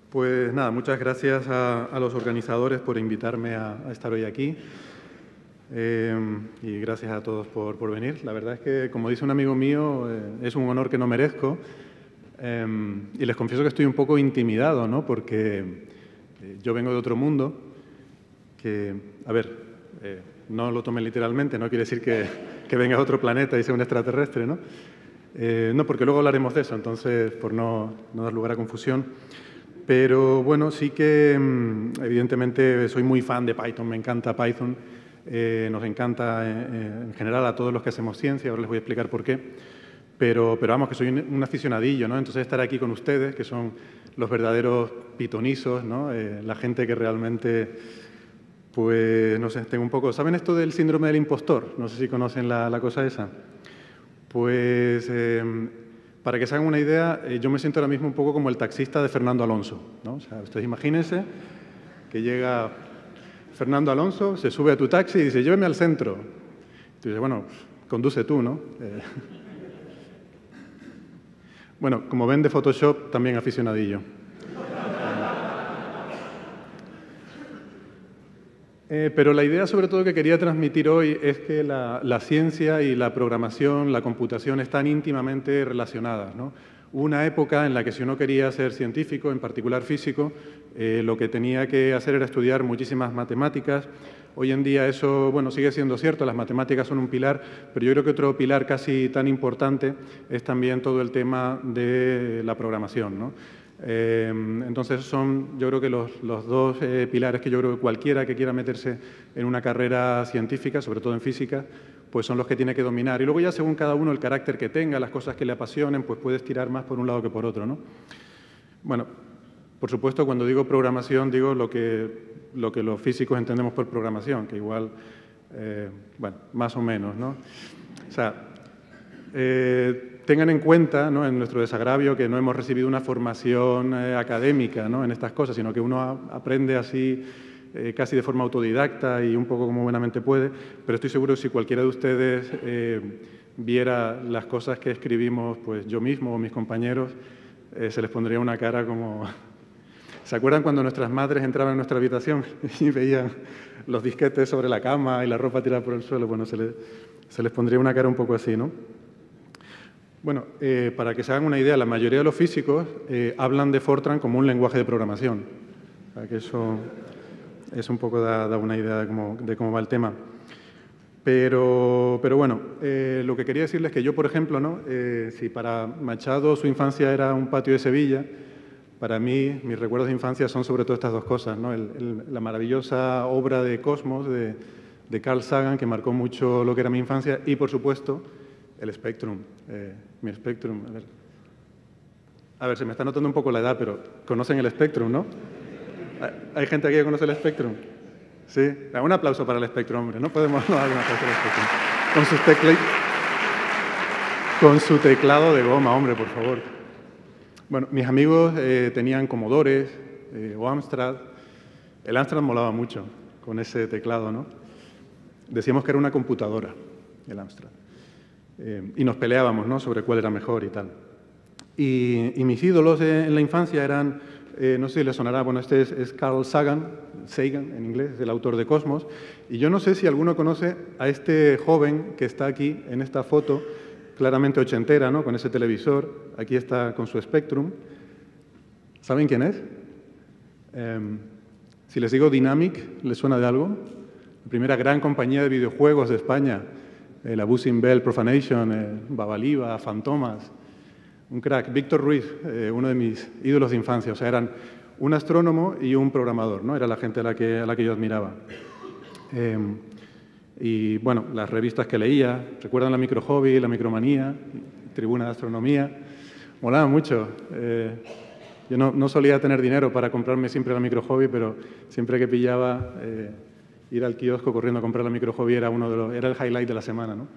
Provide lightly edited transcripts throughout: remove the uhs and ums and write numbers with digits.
Pues nada, muchas gracias a los organizadores por invitarme a estar hoy aquí. Y gracias a todos por venir. La verdad es que, como dice un amigo mío, es un honor que no merezco. Y les confieso que estoy un poco intimidado, ¿no? Porque yo vengo de otro mundo que, a ver, no lo tomen literalmente, no quiere decir que venga de otro planeta y sea un extraterrestre, ¿no? No, porque luego hablaremos de eso, entonces, por no dar lugar a confusión. Pero bueno, sí que evidentemente soy muy fan de Python, me encanta Python, nos encanta en general a todos los que hacemos ciencia, ahora les voy a explicar por qué, pero vamos, que soy un aficionadillo, ¿no? Entonces estar aquí con ustedes, que son los verdaderos pitonizos, ¿no? La gente que realmente, pues no sé, tengo un poco... ¿Saben esto del síndrome del impostor? No sé si conocen la cosa esa. Pues... para que se hagan una idea, yo me siento ahora mismo un poco como el taxista de Fernando Alonso, ¿no? O sea, ustedes imagínense que llega Fernando Alonso, se sube a tu taxi y dice, lléveme al centro. Y tú dices, bueno, conduce tú, ¿no? Bueno, como ven de Photoshop, también aficionadillo. Pero la idea sobre todo que quería transmitir hoy es que la ciencia y la programación, la computación están íntimamente relacionadas, ¿no? Hubo una época en la que si uno quería ser científico, en particular físico, lo que tenía que hacer era estudiar muchísimas matemáticas. Hoy en día eso, bueno, sigue siendo cierto, las matemáticas son un pilar, pero yo creo que otro pilar casi tan importante es también todo el tema de la programación, ¿no? Entonces son, yo creo que los dos pilares que yo creo que cualquiera que quiera meterse en una carrera científica, sobre todo en física, pues son los que tiene que dominar. Y luego ya según cada uno el carácter que tenga, las cosas que le apasionen, pues puedes tirar más por un lado que por otro, ¿no? Bueno, por supuesto, cuando digo programación, digo lo que los físicos entendemos por programación, que igual, bueno, más o menos, ¿no? O sea, tengan en cuenta, ¿no?, en nuestro desagravio que no hemos recibido una formación académica, ¿no?, en estas cosas, sino que uno aprende así casi de forma autodidacta y un poco como buenamente puede, pero estoy seguro que si cualquiera de ustedes viera las cosas que escribimos, pues yo mismo o mis compañeros, se les pondría una cara como... ¿Se acuerdan cuando nuestras madres entraban en nuestra habitación y veían los disquetes sobre la cama y la ropa tirada por el suelo? Bueno, se les pondría una cara un poco así, ¿no? Bueno, para que se hagan una idea, la mayoría de los físicos hablan de Fortran como un lenguaje de programación. O sea, que eso un poco da una idea de cómo va el tema. Pero bueno, lo que quería decirles es que yo, por ejemplo, ¿no? Si para Machado su infancia era un patio de Sevilla, para mí mis recuerdos de infancia son sobre todo estas dos cosas, ¿no? La maravillosa obra de Cosmos de Carl Sagan, que marcó mucho lo que era mi infancia, y, por supuesto, el Spectrum, mi Spectrum. A ver, se me está notando un poco la edad, pero conocen el Spectrum, ¿no? ¿Hay gente aquí que conoce el Spectrum? Sí. Un aplauso para el Spectrum, hombre. No podemos no dar un aplauso al Spectrum. Con su teclado de goma, hombre, por favor. Bueno, mis amigos tenían Commodores o Amstrad. El Amstrad molaba mucho con ese teclado, ¿no? Decíamos que era una computadora, el Amstrad. Y nos peleábamos, ¿no?, sobre cuál era mejor y tal. Y mis ídolos en la infancia eran, no sé si les sonará, bueno, este es Carl Sagan en inglés, es el autor de Cosmos, y yo no sé si alguno conoce a este joven que está aquí en esta foto, claramente ochentera, ¿no?, con ese televisor, aquí está con su Spectrum. ¿Saben quién es? Si les digo Dynamic, ¿les suena de algo? La primera gran compañía de videojuegos de España. La Buzzing Bell Profanation, Babaliva, Fantomas, un crack. Víctor Ruiz, uno de mis ídolos de infancia, o sea, eran un astrónomo y un programador, ¿no? Era la gente a la que yo admiraba. Y bueno, las revistas que leía, ¿recuerdan la Micro Hobby, la Micromanía, Tribuna de Astronomía? Molaba mucho. Yo no solía tener dinero para comprarme siempre la Micro Hobby, pero siempre que pillaba... ir al kiosco corriendo a comprar la Micro Hobby era el highlight de la semana, ¿no?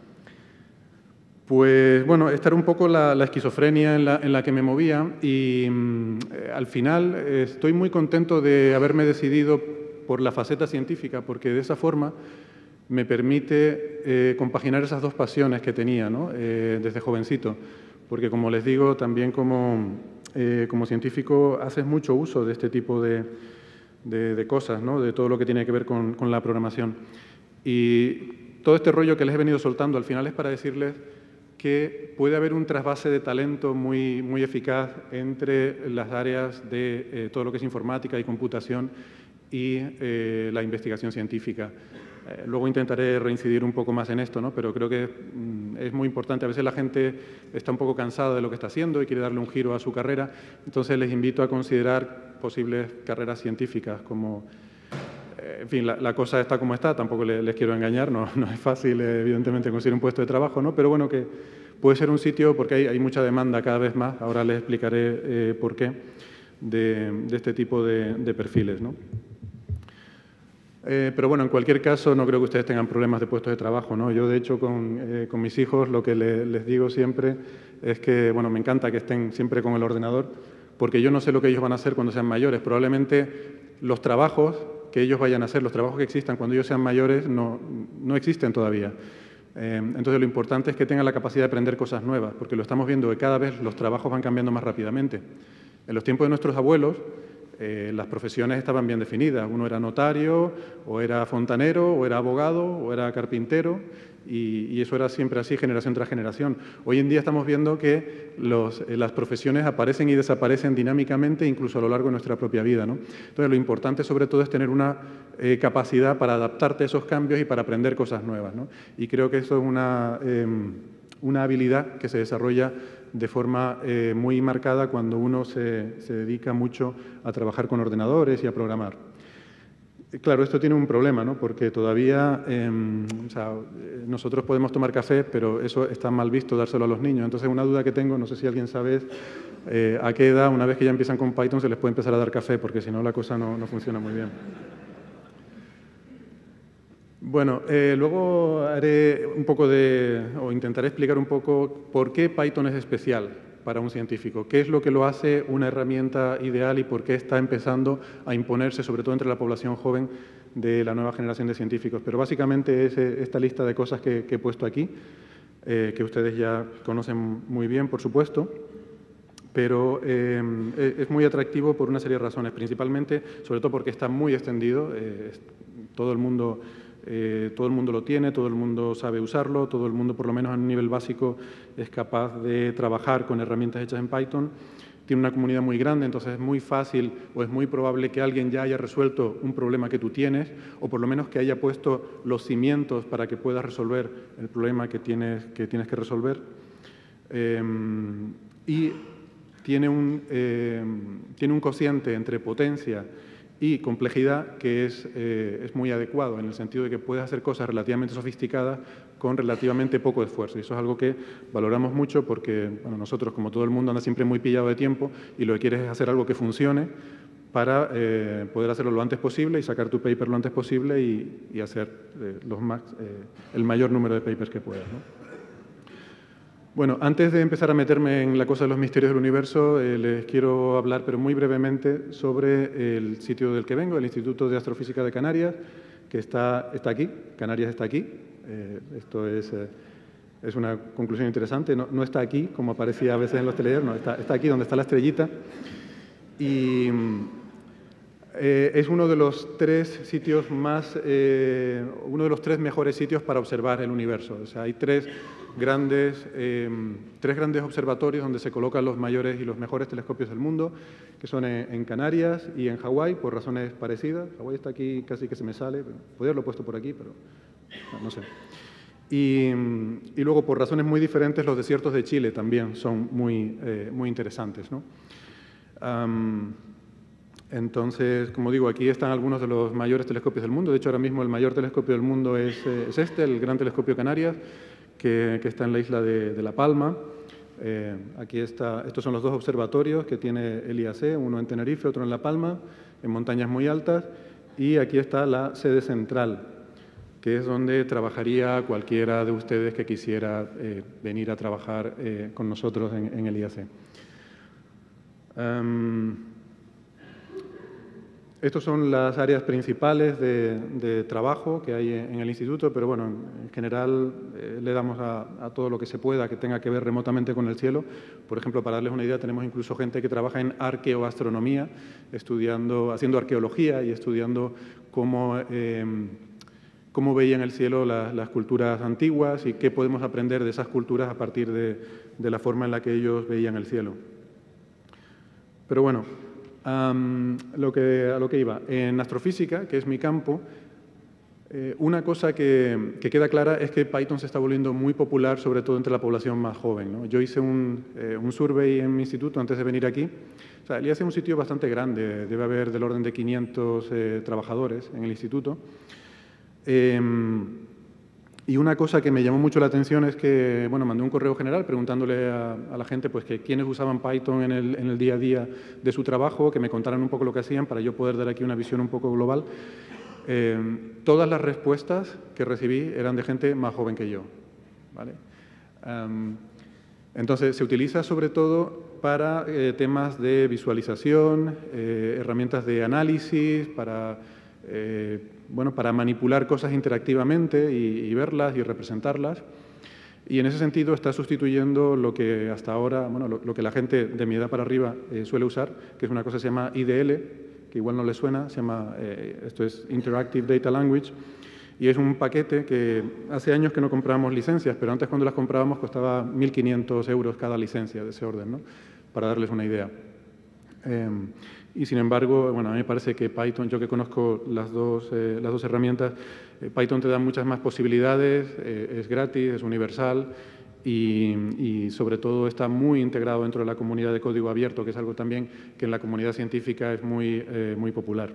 Pues bueno, esta era un poco la esquizofrenia en la que me movía y al final estoy muy contento de haberme decidido por la faceta científica, porque de esa forma me permite compaginar esas dos pasiones que tenía, ¿no?, desde jovencito. Porque, como les digo, también como como científico haces mucho uso de este tipo de cosas, ¿no? De todo lo que tiene que ver con la programación. Y todo este rollo que les he venido soltando al final es para decirles que puede haber un trasvase de talento muy, muy eficaz entre las áreas de todo lo que es informática y computación y la investigación científica. Luego intentaré reincidir un poco más en esto, ¿no? Pero creo que es muy importante. A veces la gente está un poco cansada de lo que está haciendo y quiere darle un giro a su carrera. Entonces les invito a considerar posibles carreras científicas como... En fin, la cosa está como está, tampoco les quiero engañar, no es fácil, evidentemente, conseguir un puesto de trabajo, ¿no? Pero bueno, que puede ser un sitio, porque hay mucha demanda cada vez más, ahora les explicaré por qué, de este tipo de perfiles, ¿no? Pero bueno, en cualquier caso, no creo que ustedes tengan problemas de puestos de trabajo, ¿no? Yo, de hecho, con mis hijos lo que les digo siempre es que, bueno, me encanta que estén siempre con el ordenador, porque yo no sé lo que ellos van a hacer cuando sean mayores. Probablemente los trabajos que ellos vayan a hacer, los trabajos que existan cuando ellos sean mayores, no existen todavía. Entonces, lo importante es que tengan la capacidad de aprender cosas nuevas, porque lo estamos viendo que cada vez los trabajos van cambiando más rápidamente. En los tiempos de nuestros abuelos, las profesiones estaban bien definidas. Uno era notario, o era fontanero, o era abogado, o era carpintero, y eso era siempre así, generación tras generación. Hoy en día estamos viendo que las profesiones aparecen y desaparecen dinámicamente, incluso a lo largo de nuestra propia vida, ¿no? Entonces, lo importante sobre todo es tener una capacidad para adaptarte a esos cambios y para aprender cosas nuevas, ¿no? Y creo que eso es una habilidad que se desarrolla de forma muy marcada cuando uno se dedica mucho a trabajar con ordenadores y a programar. Claro, esto tiene un problema, ¿no? Porque todavía nosotros podemos tomar café, pero eso está mal visto dárselo a los niños. Entonces, una duda que tengo, no sé si alguien sabe, es a qué edad, una vez que ya empiezan con Python, se les puede empezar a dar café, porque si no la cosa no funciona muy bien. Bueno, luego haré un poco o intentaré explicar un poco por qué Python es especial para un científico, qué es lo que lo hace una herramienta ideal y por qué está empezando a imponerse, sobre todo entre la población joven de la nueva generación de científicos. Pero básicamente es esta lista de cosas que he puesto aquí, que ustedes ya conocen muy bien, por supuesto, pero es muy atractivo por una serie de razones, principalmente, sobre todo porque está muy extendido, todo el mundo lo tiene, todo el mundo sabe usarlo, todo el mundo, por lo menos a un nivel básico, es capaz de trabajar con herramientas hechas en Python. Tiene una comunidad muy grande, entonces es muy fácil o es muy probable que alguien ya haya resuelto un problema que tú tienes, o por lo menos que haya puesto los cimientos para que puedas resolver el problema que tienes que resolver. Y tiene un cociente entre potencia y complejidad que es muy adecuado, en el sentido de que puedes hacer cosas relativamente sofisticadas con relativamente poco esfuerzo. Y eso es algo que valoramos mucho porque bueno, nosotros, como todo el mundo, anda siempre muy pillado de tiempo y lo que quieres es hacer algo que funcione para poder hacerlo lo antes posible y sacar tu paper lo antes posible y hacer el mayor número de papers que puedas, ¿no? Bueno, antes de empezar a meterme en la cosa de los misterios del universo, les quiero hablar, pero muy brevemente, sobre el sitio del que vengo, el Instituto de Astrofísica de Canarias, que está aquí, Canarias está aquí. Esto es una conclusión interesante, no está aquí, como aparecía a veces en los telediarios, no, está aquí donde está la estrellita. Y es uno de los tres sitios uno de los tres mejores sitios para observar el universo. O sea, hay tres grandes observatorios donde se colocan los mayores y los mejores telescopios del mundo, que son en Canarias y en Hawái, por razones parecidas. Hawái está aquí, casi que se me sale, podría haberlo puesto por aquí, pero no sé. Y luego, por razones muy diferentes, los desiertos de Chile también son muy interesantes, ¿no? Entonces, como digo, aquí están algunos de los mayores telescopios del mundo. De hecho, ahora mismo el mayor telescopio del mundo es el Gran Telescopio Canarias, que está en la isla de La Palma. Aquí estos son los dos observatorios que tiene el IAC, uno en Tenerife, otro en La Palma, en montañas muy altas. Y aquí está la sede central, que es donde trabajaría cualquiera de ustedes que quisiera venir a trabajar con nosotros en el IAC. Estas son las áreas principales de trabajo que hay en el instituto, pero bueno, en general le damos a todo lo que se pueda que tenga que ver remotamente con el cielo. Por ejemplo, para darles una idea, tenemos incluso gente que trabaja en arqueoastronomía, haciendo arqueología y estudiando cómo veían el cielo las culturas antiguas y qué podemos aprender de esas culturas a partir de la forma en la que ellos veían el cielo. Pero bueno, a lo que iba. En astrofísica, que es mi campo, una cosa que queda clara es que Python se está volviendo muy popular, sobre todo entre la población más joven, ¿no? Yo hice un survey en mi instituto antes de venir aquí. O sea, el IAS es un sitio bastante grande, debe haber del orden de 500 trabajadores en el instituto. Y una cosa que me llamó mucho la atención es que, bueno, mandé un correo general preguntándole a la gente pues, que quiénes usaban Python en el día a día de su trabajo, que me contaran un poco lo que hacían para yo poder dar aquí una visión un poco global. Todas las respuestas que recibí eran de gente más joven que yo, ¿vale? Entonces, se utiliza sobre todo para temas de visualización, herramientas de análisis, para manipular cosas interactivamente y verlas y representarlas. Y en ese sentido está sustituyendo lo que hasta ahora, bueno, lo que la gente de mi edad para arriba suele usar, que es una cosa que se llama IDL, que igual no le suena, esto es Interactive Data Language, y es un paquete que hace años que no comprábamos licencias, pero antes cuando las comprábamos costaba 1.500 euros cada licencia de ese orden, ¿no? Para darles una idea. Y sin embargo, bueno, a mí me parece que Python, yo que conozco las dos herramientas, Python te da muchas más posibilidades, es gratis, es universal y sobre todo está muy integrado dentro de la comunidad de código abierto, que es algo también que en la comunidad científica es muy popular.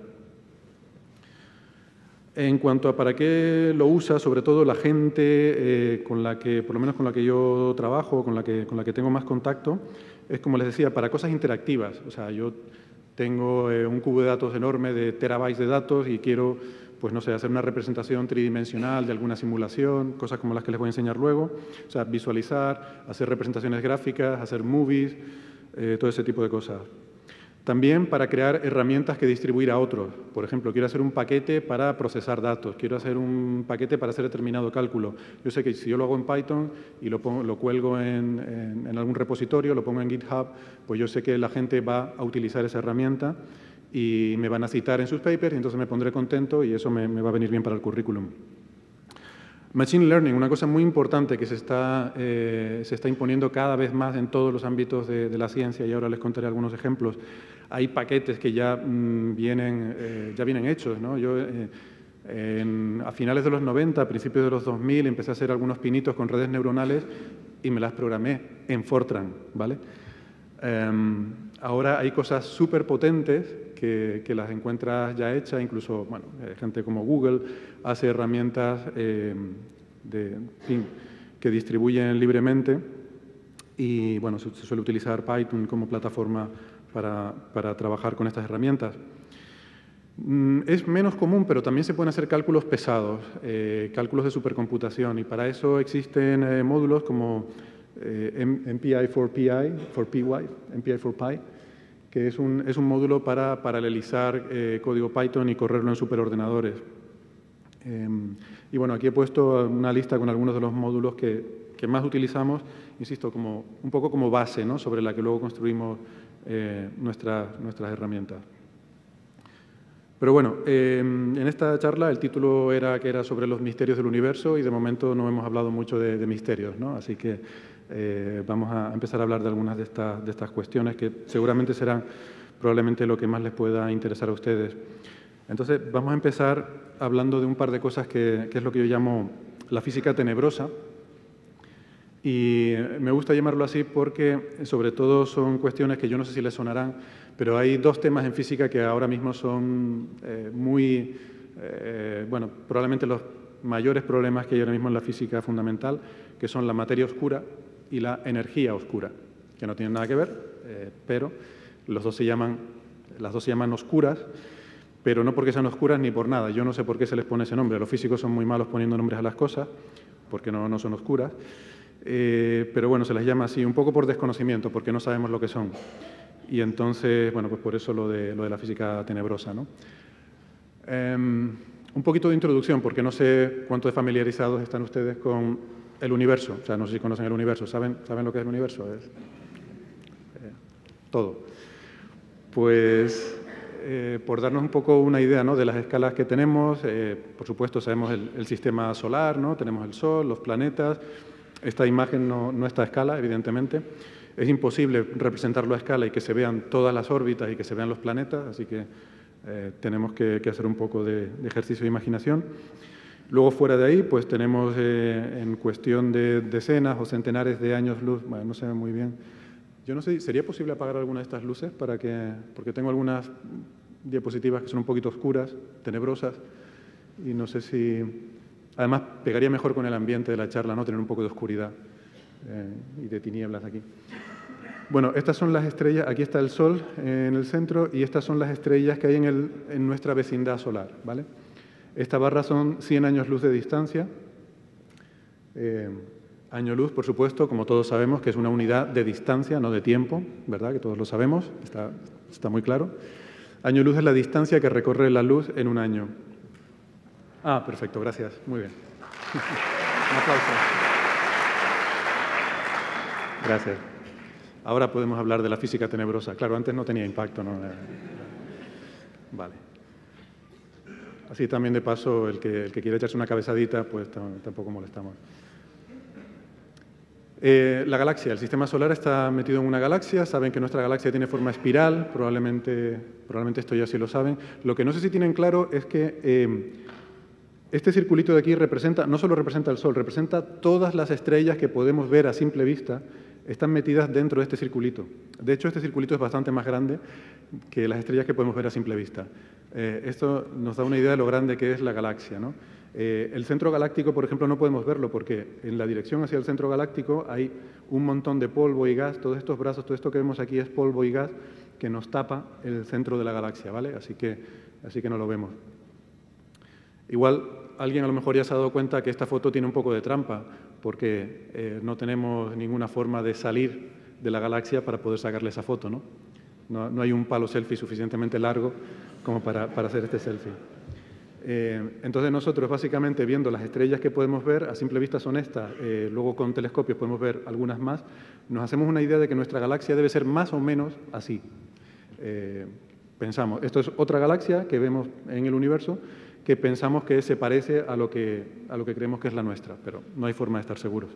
En cuanto a para qué lo usa, sobre todo la gente por lo menos con la que yo trabajo, con la que tengo más contacto, es como les decía, para cosas interactivas. O sea, yo tengo un cubo de datos enorme de terabytes de datos y quiero, pues no sé, hacer una representación tridimensional de alguna simulación, cosas como las que les voy a enseñar luego. O sea, visualizar, hacer representaciones gráficas, hacer movies, todo ese tipo de cosas. También para crear herramientas que distribuir a otros. Por ejemplo, quiero hacer un paquete para procesar datos, quiero hacer un paquete para hacer determinado cálculo. Yo sé que si yo lo hago en Python y lo cuelgo en algún repositorio, lo pongo en GitHub, pues yo sé que la gente va a utilizar esa herramienta y me van a citar en sus papers y entonces me pondré contento y eso me va a venir bien para el currículum. Machine Learning, una cosa muy importante que se está imponiendo cada vez más en todos los ámbitos de la ciencia, y ahora les contaré algunos ejemplos. Hay paquetes que ya vienen hechos, ¿no? Yo a finales de los 90, a principios de los 2000, empecé a hacer algunos pinitos con redes neuronales y me las programé en Fortran, ¿vale? Ahora hay cosas súper potentes que las encuentras ya hechas, incluso, bueno, gente como Google hace herramientas que distribuyen libremente y, bueno, se suele utilizar Python como plataforma para trabajar con estas herramientas. Es menos común, pero también se pueden hacer cálculos pesados, cálculos de supercomputación, y para eso existen módulos como MPI4Pi, que es un módulo para paralelizar código Python y correrlo en superordenadores. Y bueno, aquí he puesto una lista con algunos de los módulos que más utilizamos, insisto, un poco como base, ¿no? Sobre la que luego construimos nuestras herramientas. Pero bueno, en esta charla el título era sobre los misterios del universo y de momento no hemos hablado mucho de misterios, ¿no? Así que vamos a empezar a hablar de algunas de estas cuestiones que seguramente serán probablemente lo que más les pueda interesar a ustedes. Entonces, vamos a empezar hablando de un par de cosas que es lo que yo llamo la física tenebrosa. Y me gusta llamarlo así porque, sobre todo, son cuestiones que yo no sé si les sonarán, pero hay dos temas en física que ahora mismo son probablemente los mayores problemas que hay ahora mismo en la física fundamental, que son la materia oscura y la energía oscura, que no tienen nada que ver, pero las dos se llaman oscuras, pero no porque sean oscuras ni por nada. Yo no sé por qué se les pone ese nombre. Los físicos son muy malos poniendo nombres a las cosas, porque no son oscuras. Pero bueno, se las llama así, un poco por desconocimiento, porque no sabemos lo que son. Y entonces, bueno, pues por eso lo de la física tenebrosa, ¿no? Un poquito de introducción, porque no sé cuánto de familiarizados están ustedes con el universo. O sea, no sé si conocen el universo. ¿Saben lo que es el universo? Es todo. Pues, por darnos un poco una idea, ¿no?, de las escalas que tenemos, por supuesto sabemos el sistema solar, ¿no? Tenemos el Sol, los planetas. Esta imagen no está a escala, evidentemente. Es imposible representarlo a escala y que se vean todas las órbitas y que se vean los planetas, así que tenemos que hacer un poco de ejercicio de imaginación. Luego, fuera de ahí, pues tenemos en cuestión de decenas o centenares de años luz, bueno, no se ve muy bien. Yo no sé, ¿sería posible apagar alguna de estas luces? Porque tengo algunas diapositivas que son un poquito oscuras, tenebrosas, y no sé si... Además, pegaría mejor con el ambiente de la charla, ¿no?, tener un poco de oscuridad y de tinieblas aquí. Bueno, estas son las estrellas, aquí está el Sol en el centro, y estas son las estrellas que hay en nuestra vecindad solar, ¿vale? Esta barra son 100 años luz de distancia. Año luz, por supuesto, como todos sabemos, que es una unidad de distancia, no de tiempo, ¿verdad? Que todos lo sabemos, está muy claro. Año luz es la distancia que recorre la luz en un año. Ah, perfecto, gracias. Muy bien. Un aplauso. Gracias. Ahora podemos hablar de la física tenebrosa. Claro, antes no tenía impacto, ¿no? Vale. Así también, de paso, el que quiere echarse una cabezadita, pues tampoco molestamos. La galaxia, el sistema solar está metido en una galaxia. Saben que nuestra galaxia tiene forma espiral, probablemente esto ya sí lo saben. Lo que no sé si tienen claro es que este circulito de aquí no solo representa el Sol, representa todas las estrellas que podemos ver a simple vista, están metidas dentro de este circulito. De hecho, este circulito es bastante más grande que las estrellas que podemos ver a simple vista. Esto nos da una idea de lo grande que es la galaxia, ¿no? El centro galáctico, por ejemplo, no podemos verlo porque en la dirección hacia el centro galáctico hay un montón de polvo y gas. Todos estos brazos, todo esto que vemos aquí es polvo y gas que nos tapa el centro de la galaxia, ¿vale? Así que no lo vemos. Igual, alguien a lo mejor ya se ha dado cuenta que esta foto tiene un poco de trampa, porque no tenemos ninguna forma de salir de la galaxia para poder sacarle esa foto, ¿no? No hay un palo selfie suficientemente largo como para hacer este selfie. Entonces nosotros, básicamente, viendo las estrellas que podemos ver, a simple vista son estas, luego con telescopios podemos ver algunas más, nos hacemos una idea de que nuestra galaxia debe ser más o menos así. Pensamos, esto es otra galaxia que vemos en el universo, que pensamos que se parece a lo que creemos que es la nuestra, pero no hay forma de estar seguros.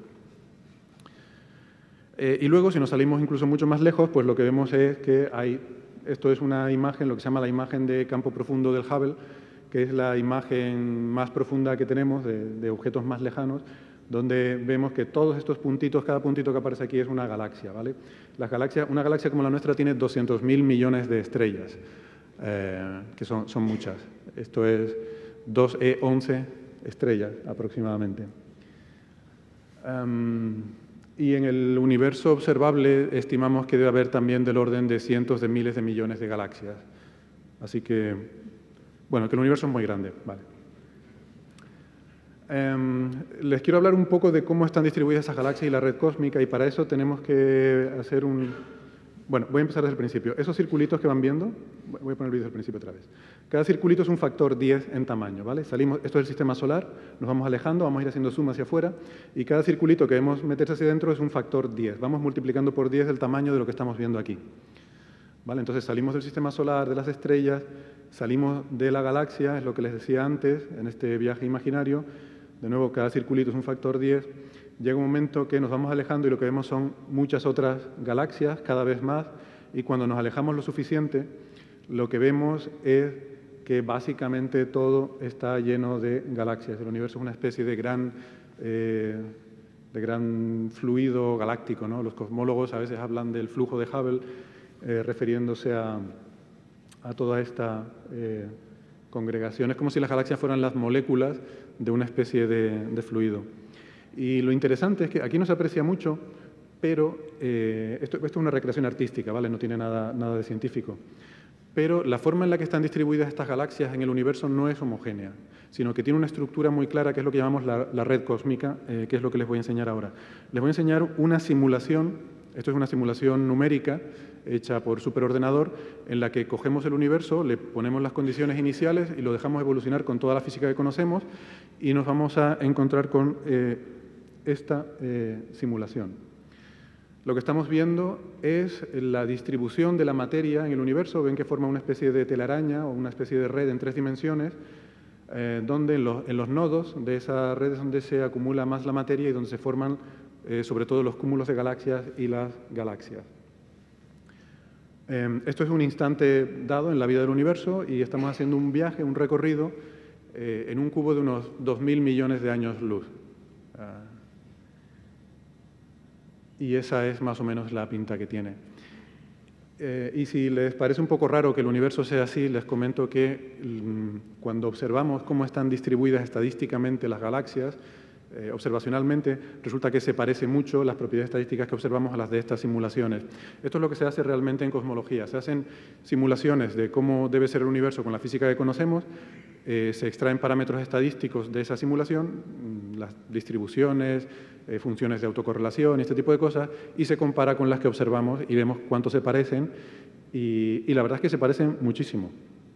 Y luego, si nos salimos incluso mucho más lejos, pues lo que vemos es que esto es una imagen, lo que se llama la imagen de campo profundo del Hubble, que es la imagen más profunda que tenemos de objetos más lejanos, donde vemos que todos estos puntitos, cada puntito que aparece aquí es una galaxia, ¿vale? Una galaxia como la nuestra tiene 200.000 millones de estrellas, que son muchas. Esto es 2E11 estrellas aproximadamente. Y en el universo observable estimamos que debe haber también del orden de cientos de miles de millones de galaxias. Así que, bueno, que el universo es muy grande, vale. Les quiero hablar un poco de cómo están distribuidas esas galaxias y la red cósmica, y para eso tenemos que hacer Bueno, voy a empezar desde el principio. Esos circulitos que van viendo, voy a poner el vídeo desde el principio otra vez. Cada circulito es un factor 10 en tamaño, ¿vale? Esto es el sistema solar, nos vamos alejando, vamos a ir haciendo zoom hacia afuera, y cada circulito que vemos meterse hacia adentro es un factor 10. Vamos multiplicando por 10 el tamaño de lo que estamos viendo aquí, ¿vale? Entonces salimos del sistema solar, de las estrellas, salimos de la galaxia, es lo que les decía antes, en este viaje imaginario. De nuevo, cada circulito es un factor 10. Llega un momento que nos vamos alejando y lo que vemos son muchas otras galaxias, cada vez más, y cuando nos alejamos lo suficiente, lo que vemos es que básicamente todo está lleno de galaxias. El universo es una especie de gran fluido galáctico, ¿no? Los cosmólogos a veces hablan del flujo de Hubble, refiriéndose a toda esta congregación. Es como si las galaxias fueran las moléculas de una especie de fluido. Y lo interesante es que aquí no se aprecia mucho, pero esto es una recreación artística, ¿vale? No tiene nada de científico. Pero la forma en la que están distribuidas estas galaxias en el universo no es homogénea, sino que tiene una estructura muy clara, que es lo que llamamos la red cósmica, que es lo que les voy a enseñar ahora. Les voy a enseñar una simulación, esto es una simulación numérica, hecha por superordenador, en la que cogemos el universo, le ponemos las condiciones iniciales y lo dejamos evolucionar con toda la física que conocemos y nos vamos a encontrar con esta simulación. Lo que estamos viendo es la distribución de la materia en el universo. Ven que forma una especie de telaraña o una especie de red en 3 dimensiones, donde en los nodos de esa red es donde se acumula más la materia y donde se forman sobre todo los cúmulos de galaxias y las galaxias. Esto es un instante dado en la vida del universo y estamos haciendo un viaje, un recorrido en un cubo de unos 2.000 millones de años luz. Y esa es más o menos la pinta que tiene. Y si les parece un poco raro que el universo sea así, les comento que cuando observamos cómo están distribuidas estadísticamente las galaxias, observacionalmente, resulta que se parece mucho las propiedades estadísticas que observamos a las de estas simulaciones. Esto es lo que se hace realmente en cosmología. Se hacen simulaciones de cómo debe ser el universo con la física que conocemos, se extraen parámetros estadísticos de esa simulación, las distribuciones, funciones de autocorrelación y este tipo de cosas, y se compara con las que observamos y vemos cuánto se parecen, y la verdad es que se parecen muchísimo.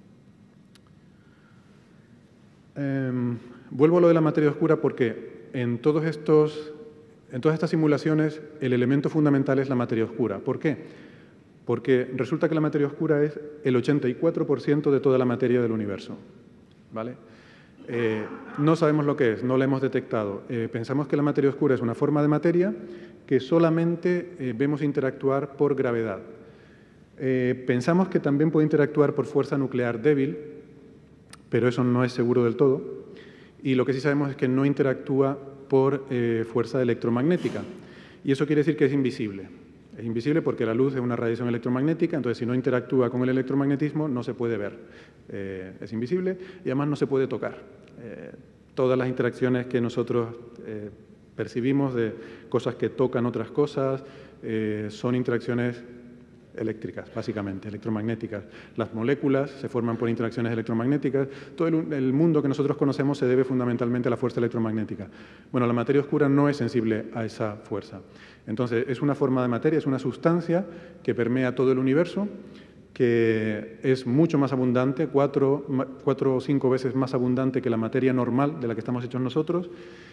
Vuelvo a lo de la materia oscura porque en todas estas simulaciones el elemento fundamental es la materia oscura. ¿Por qué? Porque resulta que la materia oscura es el 84% de toda la materia del universo, ¿vale? No sabemos lo que es, no la hemos detectado. Pensamos que la materia oscura es una forma de materia que solamente vemos interactuar por gravedad. Pensamos que también puede interactuar por fuerza nuclear débil, pero eso no es seguro del todo. Y lo que sí sabemos es que no interactúa por fuerza electromagnética. Y eso quiere decir que es invisible. Es invisible porque la luz es una radiación electromagnética, entonces si no interactúa con el electromagnetismo no se puede ver. Es invisible y además no se puede tocar. Todas las interacciones que nosotros percibimos de cosas que tocan otras cosas son interacciones eléctricas, básicamente, electromagnéticas. Las moléculas se forman por interacciones electromagnéticas. Todo el mundo que nosotros conocemos se debe fundamentalmente a la fuerza electromagnética. Bueno, la materia oscura no es sensible a esa fuerza. Entonces, es una forma de materia, es una sustancia que permea todo el universo, que es mucho más abundante, 4 o 5 veces más abundante que la materia normal de la que estamos hechos nosotros,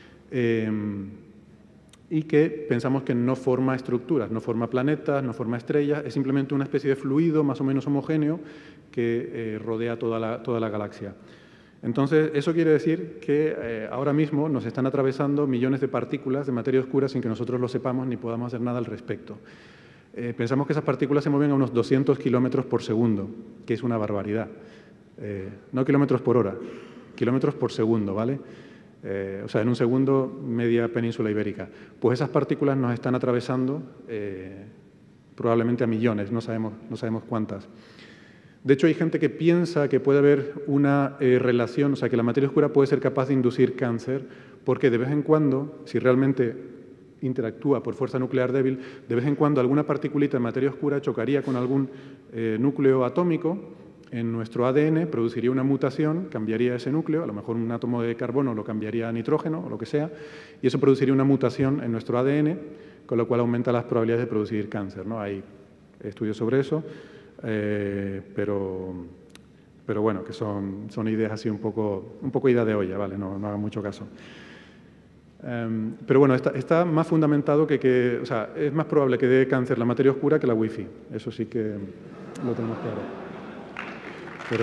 y que pensamos que no forma estructuras, no forma planetas, no forma estrellas, es simplemente una especie de fluido más o menos homogéneo que rodea toda la galaxia. Entonces, eso quiere decir que ahora mismo nos están atravesando millones de partículas de materia oscura sin que nosotros lo sepamos ni podamos hacer nada al respecto. Pensamos que esas partículas se mueven a unos 200 kilómetros por segundo, que es una barbaridad. No kilómetros por hora, kilómetros por segundo, ¿vale? O sea, en un segundo, media península ibérica. Pues esas partículas nos están atravesando probablemente a millones, no sabemos cuántas. De hecho, hay gente que piensa que puede haber una relación, o sea, que la materia oscura puede ser capaz de inducir cáncer, porque de vez en cuando, si realmente interactúa por fuerza nuclear débil, de vez en cuando alguna particulita de materia oscura chocaría con algún núcleo atómico en nuestro ADN, produciría una mutación, cambiaría ese núcleo, a lo mejor un átomo de carbono lo cambiaría a nitrógeno o lo que sea, y eso produciría una mutación en nuestro ADN, con lo cual aumenta las probabilidades de producir cáncer, ¿no? Hay estudios sobre eso, pero bueno, que son ideas así un poco ida de olla, ¿vale? No hagan mucho caso. Pero bueno, está más fundamentado o sea, es más probable que dé cáncer la materia oscura que la wifi. Eso sí que lo tenemos claro. Pero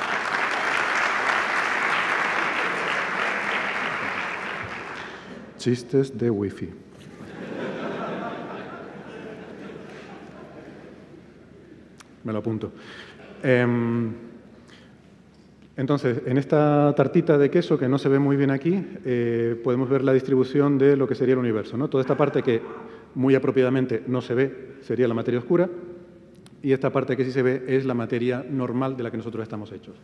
chistes de wifi. Me lo apunto. Entonces, en esta tartita de queso, que no se ve muy bien aquí, podemos ver la distribución de lo que sería el universo, ¿no? Toda esta parte que muy apropiadamente no se ve sería la materia oscura, y esta parte que sí se ve es la materia normal de la que nosotros estamos hechos.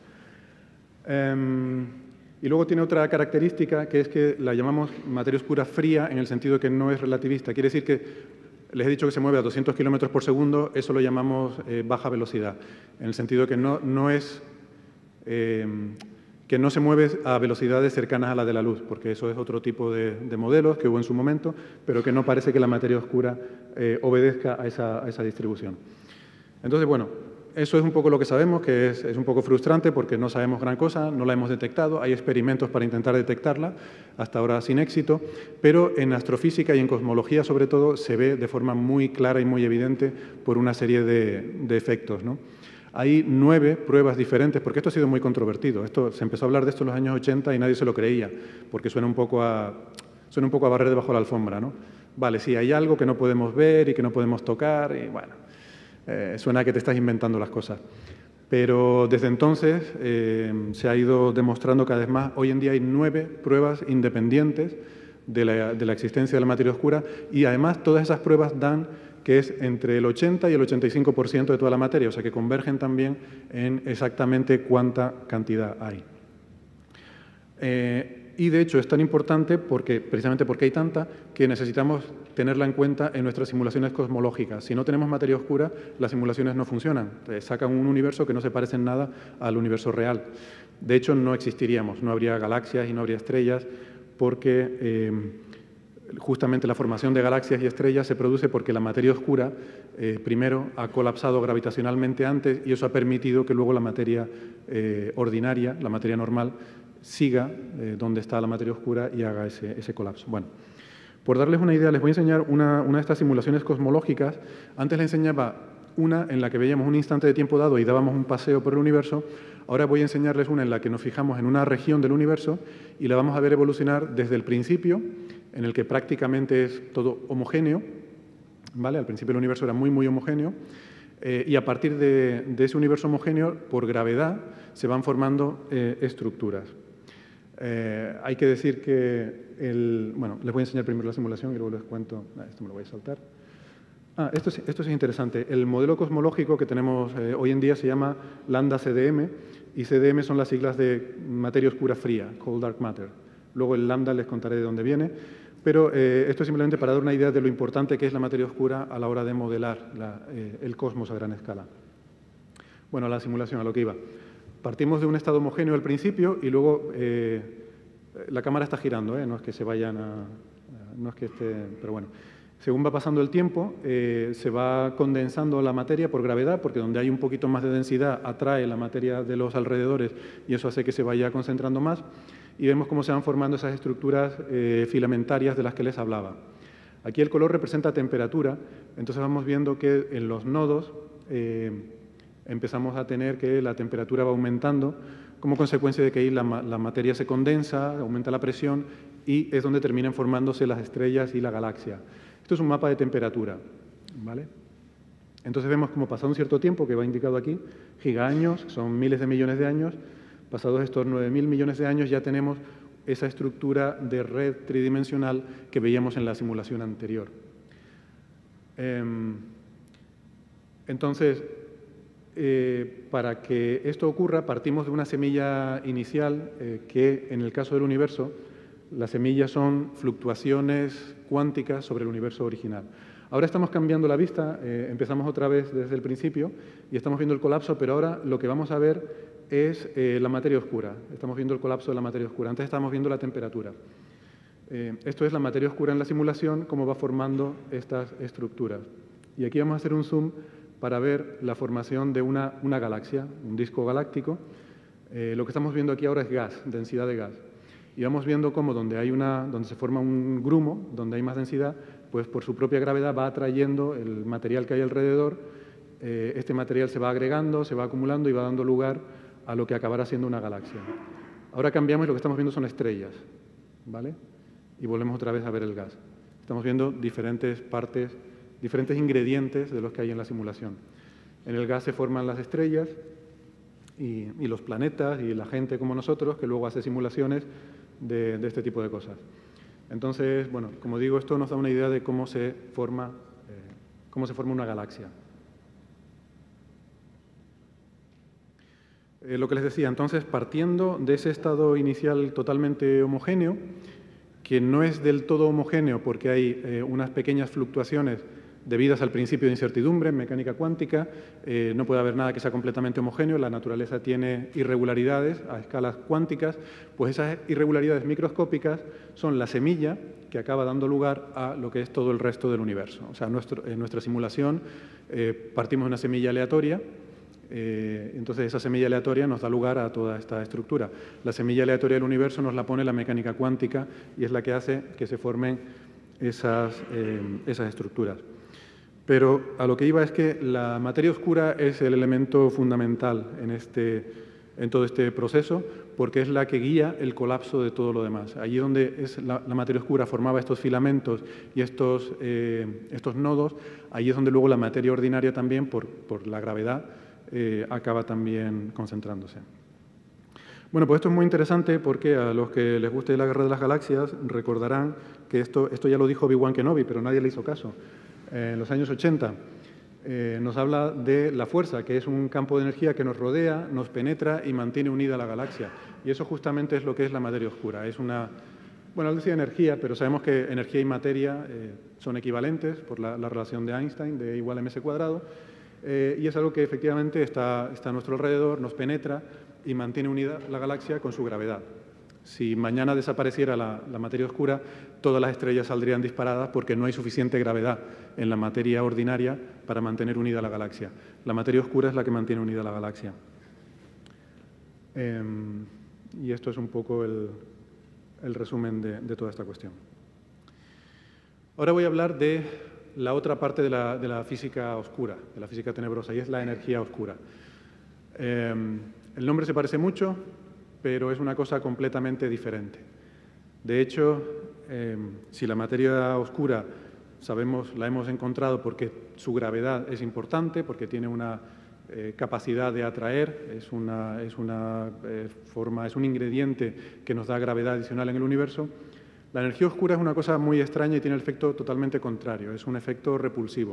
Y luego tiene otra característica, que es que la llamamos materia oscura fría, en el sentido de que no es relativista. Quiere decir que, les he dicho que se mueve a 200 kilómetros por segundo, eso lo llamamos baja velocidad, en el sentido de que no se mueve a velocidades cercanas a la de la luz, porque eso es otro tipo de modelos que hubo en su momento, pero que no parece que la materia oscura obedezca a esa distribución. Entonces, bueno, eso es un poco lo que sabemos, que es un poco frustrante porque no sabemos gran cosa, no la hemos detectado, hay experimentos para intentar detectarla, hasta ahora sin éxito, pero en astrofísica y en cosmología sobre todo se ve de forma muy clara y muy evidente por una serie de efectos, ¿no? Hay 9 pruebas diferentes, porque esto ha sido muy controvertido. Se empezó a hablar de esto en los años 80 y nadie se lo creía, porque suena un poco a barrer debajo de la alfombra, ¿no? Vale, sí, hay algo que no podemos ver y que no podemos tocar, y bueno, suena a que te estás inventando las cosas. Pero desde entonces se ha ido demostrando cada vez más. Hoy en día hay 9 pruebas independientes de la existencia de la materia oscura y además todas esas pruebas dan que es entre el 80 y el 85% de toda la materia, o sea que convergen también en exactamente cuánta cantidad hay. Y de hecho es tan importante precisamente porque hay tanta que necesitamos tenerla en cuenta en nuestras simulaciones cosmológicas. Si no tenemos materia oscura, las simulaciones no funcionan. Sacan un universo que no se parece en nada al universo real. De hecho, no existiríamos, no habría galaxias y no habría estrellas porque justamente la formación de galaxias y estrellas se produce porque la materia oscura primero ha colapsado gravitacionalmente antes y eso ha permitido que luego la materia ordinaria, la materia normal, siga donde está la materia oscura y haga ese colapso. Bueno, por darles una idea, les voy a enseñar una de estas simulaciones cosmológicas. Antes les enseñaba una en la que veíamos un instante de tiempo dado y dábamos un paseo por el universo. Ahora voy a enseñarles una en la que nos fijamos en una región del universo y la vamos a ver evolucionar desde el principio, en el que prácticamente es todo homogéneo, ¿vale? Al principio el universo era muy, muy homogéneo, y a partir de ese universo homogéneo, por gravedad, se van formando estructuras. Hay que decir que, bueno, les voy a enseñar primero la simulación y luego les cuento. Esto me lo voy a saltar. Esto es interesante. El modelo cosmológico que tenemos hoy en día se llama lambda-CDM, y CDM son las siglas de materia oscura fría, Cold Dark Matter. Luego el lambda les contaré de dónde viene, pero esto es simplemente para dar una idea de lo importante que es la materia oscura a la hora de modelar el cosmos a gran escala. Bueno, la simulación, a lo que iba. Partimos de un estado homogéneo al principio y luego la cámara está girando, no es que se vayan no es que esté, pero bueno. Según va pasando el tiempo, se va condensando la materia por gravedad, porque donde hay un poquito más de densidad atrae la materia de los alrededores y eso hace que se vaya concentrando más. Y vemos cómo se van formando esas estructuras filamentarias de las que les hablaba. Aquí el color representa temperatura, entonces vamos viendo que en los nodos empezamos a tener que la temperatura va aumentando como consecuencia de que ahí la materia se condensa, aumenta la presión y es donde terminan formándose las estrellas y la galaxia. Esto es un mapa de temperatura, ¿vale? Entonces vemos cómo pasado un cierto tiempo, que va indicado aquí, gigaaños, son miles de millones de años, pasados estos 9.000 millones de años ya tenemos esa estructura de red tridimensional que veíamos en la simulación anterior. Entonces, para que esto ocurra, partimos de una semilla inicial que, en el caso del universo, las semillas son fluctuaciones cuánticas sobre el universo original. Ahora estamos cambiando la vista, empezamos otra vez desde el principio y estamos viendo el colapso, pero ahora lo que vamos a ver es la materia oscura. Estamos viendo el colapso de la materia oscura. Antes estábamos viendo la temperatura. Esto es la materia oscura en la simulación, cómo va formando estas estructuras. Y aquí vamos a hacer un zoom para ver la formación de una galaxia, un disco galáctico. Lo que estamos viendo aquí ahora es gas, densidad de gas. Y vamos viendo cómo donde se forma un grumo, donde hay más densidad, pues por su propia gravedad va atrayendo el material que hay alrededor. Este material se va agregando, se va acumulando y va dando lugar a lo que acabará siendo una galaxia. Ahora cambiamos y lo que estamos viendo son estrellas, ¿vale? Y volvemos otra vez a ver el gas. Estamos viendo diferentes partes, diferentes ingredientes de los que hay en la simulación. En el gas se forman las estrellas y los planetas y la gente como nosotros que luego hace simulaciones de este tipo de cosas. Entonces, bueno, como digo, esto nos da una idea de cómo se forma una galaxia. Lo que les decía, entonces, partiendo de ese estado inicial totalmente homogéneo, que no es del todo homogéneo porque hay unas pequeñas fluctuaciones debidas al principio de incertidumbre en mecánica cuántica. No puede haber nada que sea completamente homogéneo, la naturaleza tiene irregularidades a escalas cuánticas, pues esas irregularidades microscópicas son la semilla que acaba dando lugar a lo que es todo el resto del universo. O sea, en nuestra simulación partimos de una semilla aleatoria. Entonces esa semilla aleatoria nos da lugar a toda esta estructura. La semilla aleatoria del universo nos la pone la mecánica cuántica y es la que hace que se formen esas estructuras. Pero a lo que iba es que la materia oscura es el elemento fundamental en todo este proceso, porque es la que guía el colapso de todo lo demás. Allí donde la materia oscura formaba estos filamentos y estos nodos, allí es donde luego la materia ordinaria también, por la gravedad, acaba también concentrándose. Bueno, pues esto es muy interesante porque a los que les guste la Guerra de las Galaxias recordarán que esto ya lo dijo Obi-Wan Kenobi, pero nadie le hizo caso. En los años 80 nos habla de la fuerza, que es un campo de energía que nos rodea, nos penetra y mantiene unida a la galaxia. Y eso justamente es lo que es la materia oscura. Es una, bueno, él decía energía, pero sabemos que energía y materia son equivalentes por la relación de Einstein, de E igual a mc². Y es algo que efectivamente está a nuestro alrededor, nos penetra y mantiene unida la galaxia con su gravedad. Si mañana desapareciera la materia oscura, todas las estrellas saldrían disparadas porque no hay suficiente gravedad en la materia ordinaria para mantener unida la galaxia. La materia oscura es la que mantiene unida la galaxia. Y esto es un poco el resumen de toda esta cuestión. Ahora voy a hablar de la otra parte de la física oscura, de la física tenebrosa, y es la energía oscura. El nombre se parece mucho, pero es una cosa completamente diferente. De hecho, si la materia oscura la hemos encontrado porque su gravedad es importante, porque tiene una capacidad de atraer, es un ingrediente que nos da gravedad adicional en el universo. La energía oscura es una cosa muy extraña y tiene el efecto totalmente contrario, es un efecto repulsivo.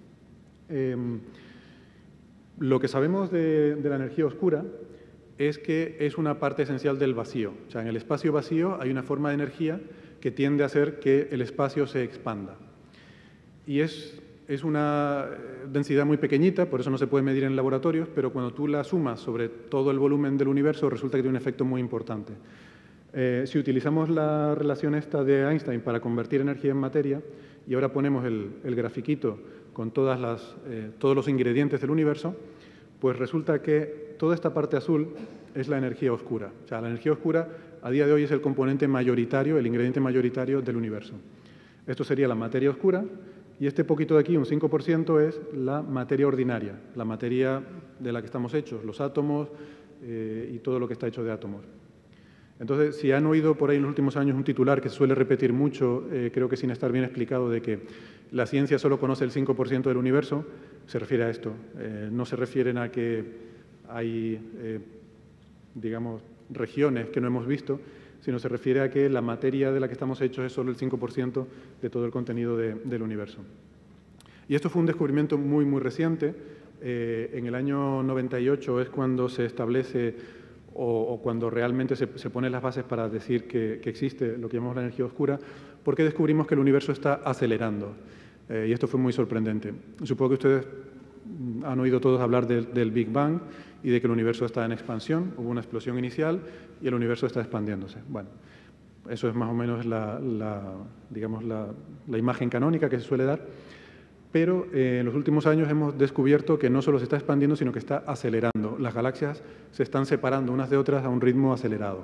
Lo que sabemos de la energía oscura es que es una parte esencial del vacío. O sea, en el espacio vacío hay una forma de energía que tiende a hacer que el espacio se expanda. Y es una densidad muy pequeñita, por eso no se puede medir en laboratorios, pero cuando tú la sumas sobre todo el volumen del universo, resulta que tiene un efecto muy importante. Si utilizamos la relación esta de Einstein para convertir energía en materia, y ahora ponemos el grafiquito con todos los ingredientes del universo, pues resulta que toda esta parte azul es la energía oscura. O sea, la energía oscura a día de hoy es el componente mayoritario, el ingrediente mayoritario del universo. Esto sería la materia oscura, y este poquito de aquí, un 5%, es la materia ordinaria, la materia de la que estamos hechos, los átomos y todo lo que está hecho de átomos. Entonces, si han oído por ahí en los últimos años un titular que suele repetir mucho, creo que sin estar bien explicado, de que la ciencia solo conoce el 5% del universo, se refiere a esto. No se refieren a que hay, digamos, regiones que no hemos visto, sino se refiere a que la materia de la que estamos hechos es solo el 5% de todo el contenido del universo. Y esto fue un descubrimiento muy, muy reciente. En el año 98 es cuando se establece o cuando realmente se ponen las bases para decir que existe lo que llamamos la energía oscura, porque descubrimos que el universo está acelerando. Y esto fue muy sorprendente. Supongo que ustedes han oído todos hablar del Big Bang y de que el universo está en expansión. Hubo una explosión inicial y el universo está expandiéndose. Bueno, eso es más o menos digamos, la imagen canónica que se suele dar. Pero en los últimos años hemos descubierto que no solo se está expandiendo, sino que está acelerando. Las galaxias se están separando unas de otras a un ritmo acelerado.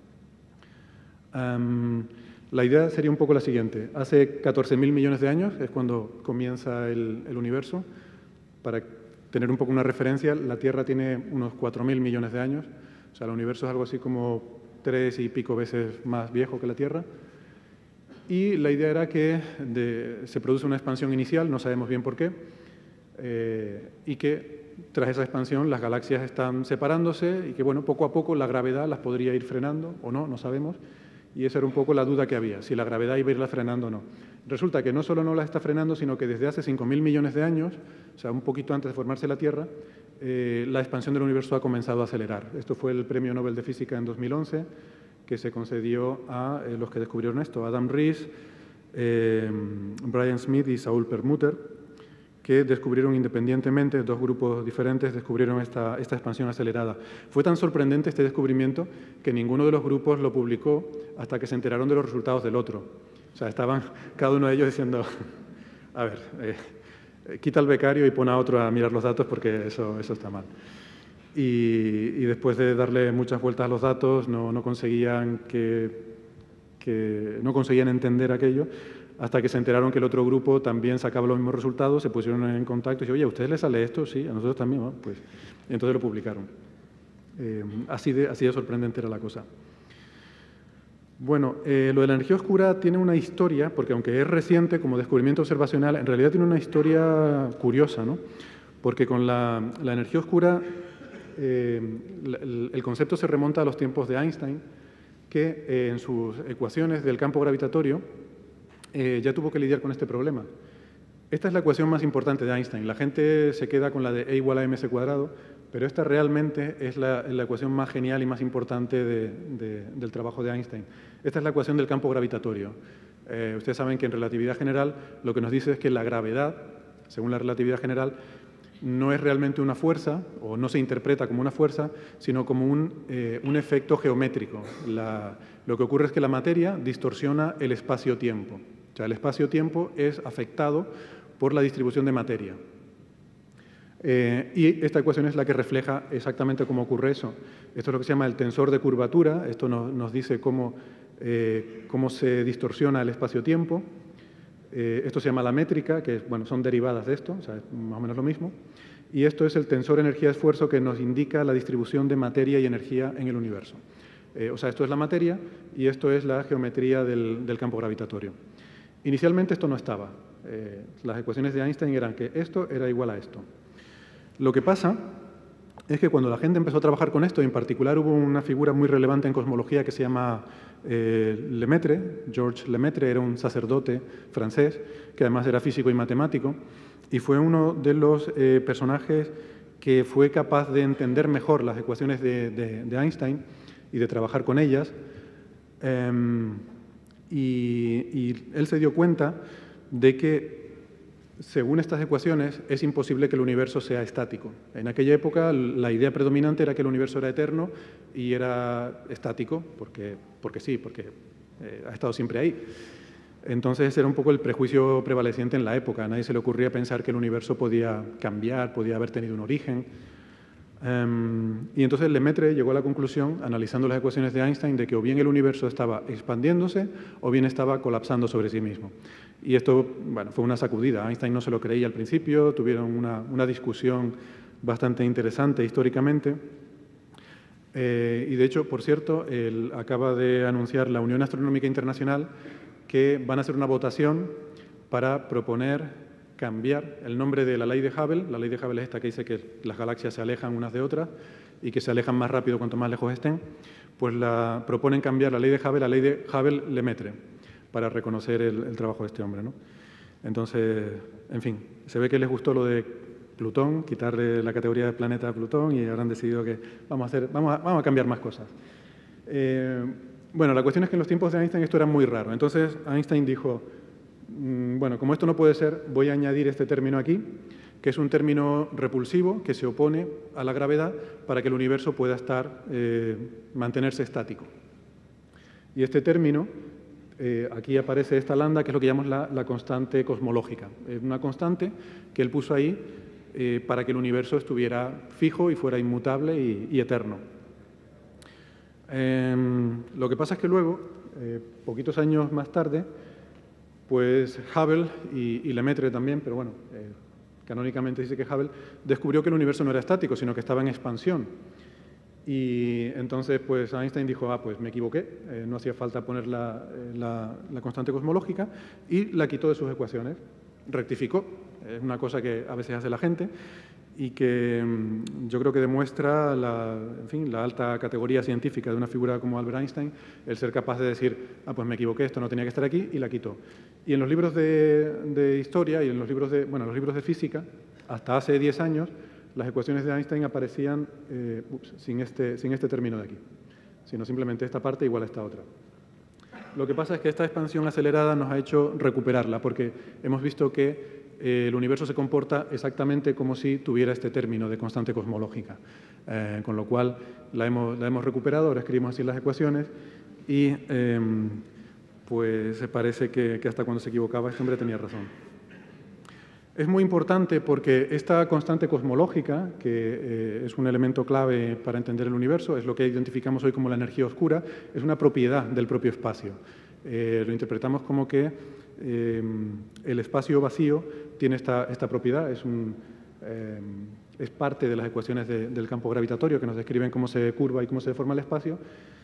La idea sería un poco la siguiente. Hace 14.000 millones de años es cuando comienza el universo. Para tener un poco una referencia, la Tierra tiene unos 4.000 millones de años. O sea, el universo es algo así como 3 y pico veces más viejo que la Tierra. Y la idea era que se produce una expansión inicial, no sabemos bien por qué, y que tras esa expansión las galaxias están separándose y que, bueno, poco a poco la gravedad las podría ir frenando o no, no sabemos. Y esa era un poco la duda que había, si la gravedad iba a irla frenando o no. Resulta que no solo no la está frenando, sino que desde hace 5.000 millones de años, o sea, un poquito antes de formarse la Tierra, la expansión del universo ha comenzado a acelerar. Esto fue el Premio Nobel de Física en 2011, que se concedió a los que descubrieron esto, Adam Riess, Brian Smith y Saul Perlmutter. que descubrieron independientemente, dos grupos diferentes descubrieron esta expansión acelerada. Fue tan sorprendente este descubrimiento que ninguno de los grupos lo publicó hasta que se enteraron de los resultados del otro. O sea, estaban cada uno de ellos diciendo, a ver, quita al becario y pon a otro a mirar los datos porque eso está mal. Y después de darle muchas vueltas a los datos, no conseguían entender aquello, hasta que se enteraron que el otro grupo también sacaba los mismos resultados, se pusieron en contacto y dijeron, oye, ¿a ustedes les sale esto? Sí, a nosotros también. Bueno, pues entonces lo publicaron. Así de sorprendente era la cosa. Bueno, lo de la energía oscura tiene una historia, porque aunque es reciente como descubrimiento observacional, en realidad tiene una historia curiosa, ¿no? Porque con la energía oscura el concepto se remonta a los tiempos de Einstein, que en sus ecuaciones del campo gravitatorio ya tuvo que lidiar con este problema. Esta es la ecuación más importante de Einstein. La gente se queda con la de E igual a mc cuadrado, pero esta realmente es la ecuación más genial y más importante del trabajo de Einstein. Esta es la ecuación del campo gravitatorio. Ustedes saben que en relatividad general lo que nos dice es que la gravedad, según la relatividad general, no es realmente una fuerza, o no se interpreta como una fuerza, sino como un efecto geométrico. Lo que ocurre es que la materia distorsiona el espacio-tiempo. O sea, el espacio-tiempo es afectado por la distribución de materia. Y esta ecuación es la que refleja exactamente cómo ocurre eso. Esto es lo que se llama el tensor de curvatura. Esto nos dice cómo se distorsiona el espacio-tiempo. Esto se llama la métrica, que bueno, son derivadas de esto, o sea, es más o menos lo mismo. Y esto es el tensor energía-esfuerzo que nos indica la distribución de materia y energía en el universo. O sea, esto es la materia y esto es la geometría del campo gravitatorio. Inicialmente esto no estaba. Las ecuaciones de Einstein eran que esto era igual a esto. Lo que pasa es que cuando la gente empezó a trabajar con esto, en particular hubo una figura muy relevante en cosmología que se llama Lemaitre. Georges Lemaitre era un sacerdote francés que además era físico y matemático y fue uno de los personajes que fue capaz de entender mejor las ecuaciones de Einstein y de trabajar con ellas. Y él se dio cuenta de que, según estas ecuaciones, es imposible que el universo sea estático. En aquella época la idea predominante era que el universo era eterno y era estático, porque sí, porque ha estado siempre ahí. Entonces era un poco el prejuicio prevaleciente en la época. A nadie se le ocurría pensar que el universo podía cambiar, podía haber tenido un origen. Y entonces Lemaitre llegó a la conclusión, analizando las ecuaciones de Einstein, de que o bien el universo estaba expandiéndose o bien estaba colapsando sobre sí mismo. Y esto, bueno, fue una sacudida. Einstein no se lo creía al principio, tuvieron una discusión bastante interesante históricamente. Y de hecho, por cierto, él acaba de anunciar la Unión Astronómica Internacional que van a hacer una votación para proponer cambiar el nombre de la ley de Hubble. La ley de Hubble es esta que dice que las galaxias se alejan unas de otras y que se alejan más rápido cuanto más lejos estén. Pues proponen cambiar la ley de Hubble a la ley de Hubble-Lemaitre para reconocer el trabajo de este hombre, ¿no? Entonces, en fin, se ve que les gustó lo de Plutón, quitarle la categoría de planeta a Plutón y habrán decidido que vamos a cambiar más cosas. Bueno, la cuestión es que en los tiempos de Einstein esto era muy raro. Entonces Einstein dijo, bueno, como esto no puede ser, voy a añadir este término aquí, que es un término repulsivo que se opone a la gravedad para que el universo pueda mantenerse estático. Y este término, aquí aparece esta lambda, que es lo que llamamos la constante cosmológica. Es una constante que él puso ahí para que el universo estuviera fijo y fuera inmutable y eterno. Lo que pasa es que luego, poquitos años más tarde, pues Hubble y Lemaitre también, pero bueno, canónicamente dice que Hubble descubrió que el universo no era estático, sino que estaba en expansión. Y entonces pues Einstein dijo, pues me equivoqué, no hacía falta poner la constante cosmológica y la quitó de sus ecuaciones, rectificó. Es una cosa que a veces hace la gente y que yo creo que demuestra en fin, la alta categoría científica de una figura como Albert Einstein, el ser capaz de decir, pues me equivoqué, esto no tenía que estar aquí, y la quitó. Y en los libros de historia y en los libros de física, hasta hace 10 años, las ecuaciones de Einstein aparecían sin este término de aquí, sino simplemente esta parte igual a esta otra. Lo que pasa es que esta expansión acelerada nos ha hecho recuperarla, porque hemos visto que el universo se comporta exactamente como si tuviera este término de constante cosmológica. Con lo cual la hemos recuperado, ahora escribimos así las ecuaciones y pues parece que hasta cuando se equivocaba este hombre tenía razón. Es muy importante porque esta constante cosmológica, que es un elemento clave para entender el universo, es lo que identificamos hoy como la energía oscura, es una propiedad del propio espacio. Lo interpretamos como que el espacio vacío tiene esta propiedad, es parte de las ecuaciones del campo gravitatorio que nos describen cómo se curva y cómo se deforma el espacio.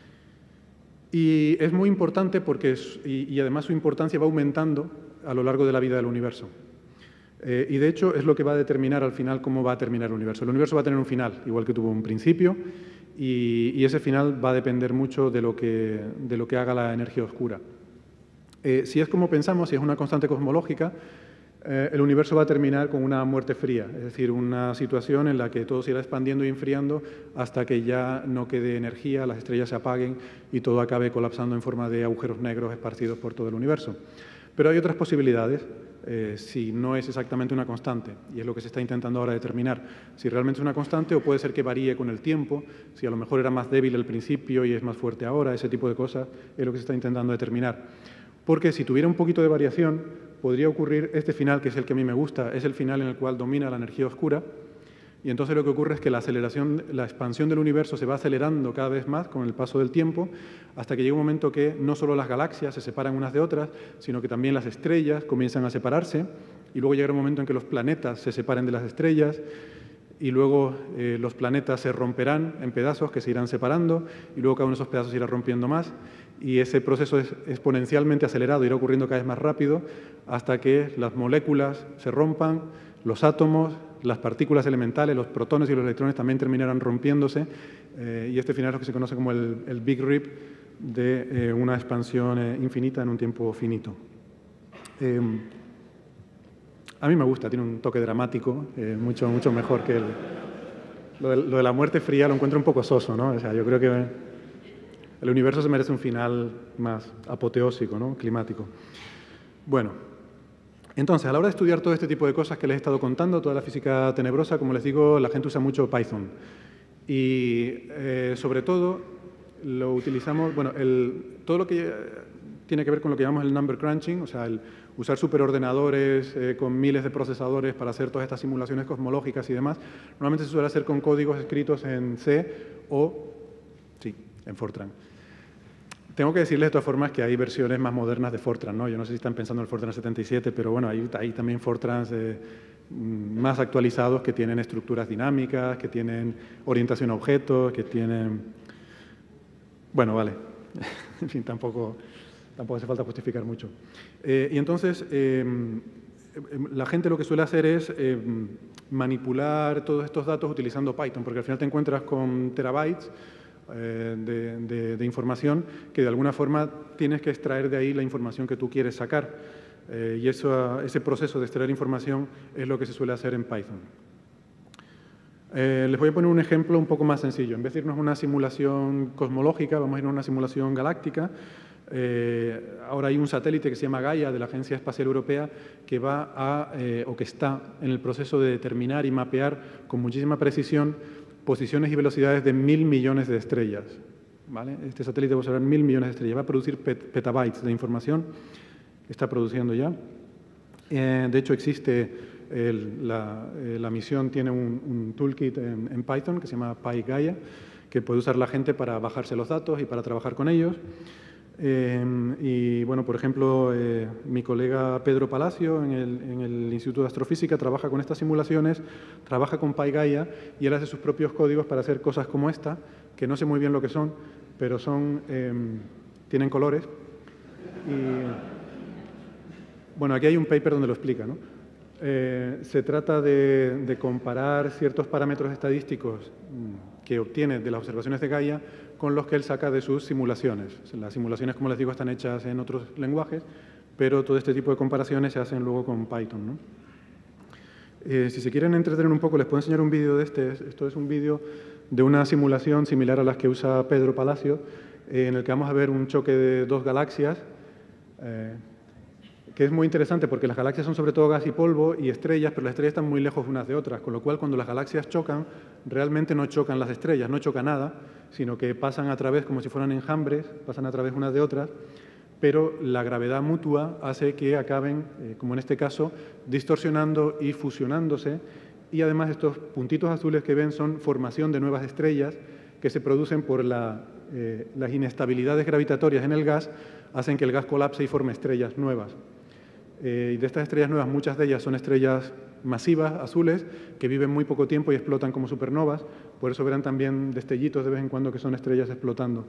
Y es muy importante porque y además su importancia va aumentando a lo largo de la vida del universo. Y de hecho es lo que va a determinar al final cómo va a terminar el universo. El universo va a tener un final, igual que tuvo un principio, y ese final va a depender mucho de lo que haga la energía oscura. Si es como pensamos, si es una constante cosmológica, el universo va a terminar con una muerte fría, es decir, una situación en la que todo se irá expandiendo y enfriando hasta que ya no quede energía, las estrellas se apaguen y todo acabe colapsando en forma de agujeros negros esparcidos por todo el universo. Pero hay otras posibilidades, si no es exactamente una constante, y es lo que se está intentando ahora determinar. Si realmente es una constante o puede ser que varíe con el tiempo, si a lo mejor era más débil al principio y es más fuerte ahora, ese tipo de cosas es lo que se está intentando determinar. Porque si tuviera un poquito de variación, podría ocurrir este final, que es el que a mí me gusta, es el final en el cual domina la energía oscura, y entonces lo que ocurre es que la expansión del universo se va acelerando cada vez más con el paso del tiempo, hasta que llega un momento que no solo las galaxias se separan unas de otras, sino que también las estrellas comienzan a separarse, y luego llegará un momento en que los planetas se separen de las estrellas, y luego los planetas se romperán en pedazos que se irán separando, y luego cada uno de esos pedazos se irá rompiendo más, y ese proceso es exponencialmente acelerado, irá ocurriendo cada vez más rápido, hasta que las moléculas se rompan, los átomos, las partículas elementales, los protones y los electrones también terminarán rompiéndose, y este final es lo que se conoce como el Big Rip de una expansión infinita en un tiempo finito. A mí me gusta, tiene un toque dramático, mucho mejor que lo de la muerte fría lo encuentro un poco soso, ¿no? O sea, yo creo que el universo se merece un final más apoteósico, ¿no? Climático. Bueno, entonces, a la hora de estudiar todo este tipo de cosas que les he estado contando, toda la física tenebrosa, como les digo, la gente usa mucho Python. Y sobre todo lo utilizamos, bueno, todo lo que tiene que ver con lo que llamamos el number crunching, o sea, el usar superordenadores con miles de procesadores para hacer todas estas simulaciones cosmológicas y demás, normalmente se suele hacer con códigos escritos en C o, sí, en Fortran. Tengo que decirles de todas formas que hay versiones más modernas de Fortran, ¿no? Yo no sé si están pensando en el Fortran 77, pero bueno, hay también Fortrans más actualizados que tienen estructuras dinámicas, que tienen orientación a objetos, que tienen... Bueno, vale. En fin, tampoco hace falta justificar mucho. Y entonces, la gente lo que suele hacer es manipular todos estos datos utilizando Python, porque al final te encuentras con terabytes de información que de alguna forma tienes que extraer de ahí la información que tú quieres sacar. Y ese proceso de extraer información es lo que se suele hacer en Python. Les voy a poner un ejemplo un poco más sencillo. En vez de irnos a una simulación cosmológica, vamos a ir a una simulación galáctica. Ahora hay un satélite que se llama Gaia de la Agencia Espacial Europea que que está en el proceso de determinar y mapear con muchísima precisión posiciones y velocidades de 1000 millones de estrellas. ¿Vale? Este satélite va a observar 1000 millones de estrellas, va a producir petabytes de información, está produciendo ya. De hecho, existe, la misión tiene un toolkit en Python que se llama PyGaia, que puede usar la gente para bajarse los datos y para trabajar con ellos. Y bueno, por ejemplo, mi colega Pedro Palacio en el Instituto de Astrofísica trabaja con estas simulaciones, trabaja con PyGaia y él hace sus propios códigos para hacer cosas como esta, que no sé muy bien lo que son, pero tienen colores. Y bueno, aquí hay un paper donde lo explica, ¿no? Se trata de comparar ciertos parámetros estadísticos que obtiene de las observaciones de Gaia con los que él saca de sus simulaciones. Las simulaciones, como les digo, están hechas en otros lenguajes, pero todo este tipo de comparaciones se hacen luego con Python, ¿no? Si se quieren entretener un poco, les puedo enseñar un vídeo de este. Esto es un vídeo de una simulación similar a las que usa Pedro Palacio, en el que vamos a ver un choque de dos galaxias, que es muy interesante porque las galaxias son sobre todo gas y polvo y estrellas, pero las estrellas están muy lejos unas de otras, con lo cual cuando las galaxias chocan, realmente no chocan las estrellas, no choca nada, sino que pasan a través, como si fueran enjambres, pasan a través unas de otras, pero la gravedad mutua hace que acaben, como en este caso, distorsionando y fusionándose, y además estos puntitos azules que ven son formación de nuevas estrellas que se producen por las inestabilidades gravitatorias en el gas, hacen que el gas colapse y forme estrellas nuevas. Y de estas estrellas nuevas, muchas de ellas son estrellas masivas, azules, que viven muy poco tiempo y explotan como supernovas, por eso verán también destellitos de vez en cuando que son estrellas explotando.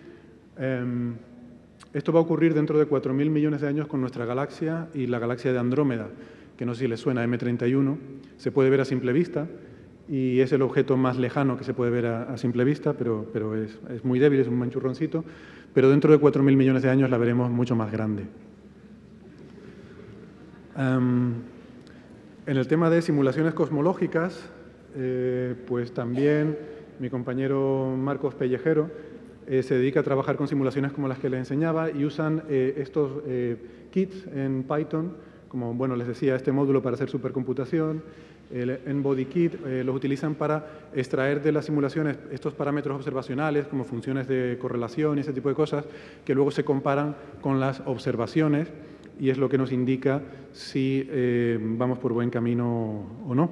Esto va a ocurrir dentro de 4.000 millones de años con nuestra galaxia y la galaxia de Andrómeda, que no sé si les suena, M31, se puede ver a simple vista y es el objeto más lejano que se puede ver a simple vista, pero es muy débil, es un manchurroncito, pero dentro de 4.000 millones de años la veremos mucho más grande. En el tema de simulaciones cosmológicas, pues también mi compañero Marcos Pellejero se dedica a trabajar con simulaciones como las que le enseñaba y usan estos kits en Python, como bueno, les decía, este módulo para hacer supercomputación, el N-Body Kit, los utilizan para extraer de las simulaciones estos parámetros observacionales como funciones de correlación y ese tipo de cosas que luego se comparan con las observaciones y es lo que nos indica si vamos por buen camino o no.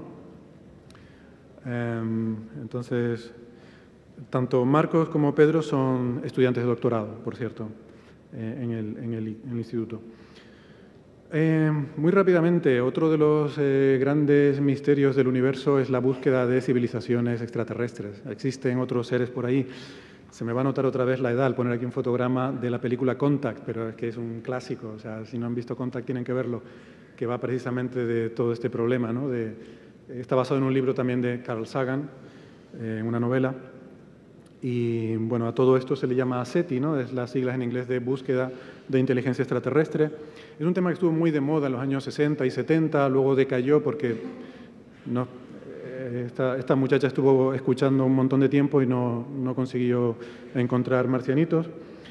Entonces, tanto Marcos como Pedro son estudiantes de doctorado, por cierto, en el instituto. Muy rápidamente, otro de los grandes misterios del universo es la búsqueda de civilizaciones extraterrestres. Existen otros seres por ahí. Se me va a notar otra vez la edad al poner aquí un fotograma de la película Contact, pero es que es un clásico. O sea, si no han visto Contact tienen que verlo, que va precisamente de todo este problema, ¿no? Está basado en un libro también de Carl Sagan, una novela. Y bueno, a todo esto se le llama SETI, ¿no? Es las siglas en inglés de búsqueda de inteligencia extraterrestre. Es un tema que estuvo muy de moda en los años 60 y 70, luego decayó porque esta muchacha estuvo escuchando un montón de tiempo y no consiguió encontrar marcianitos.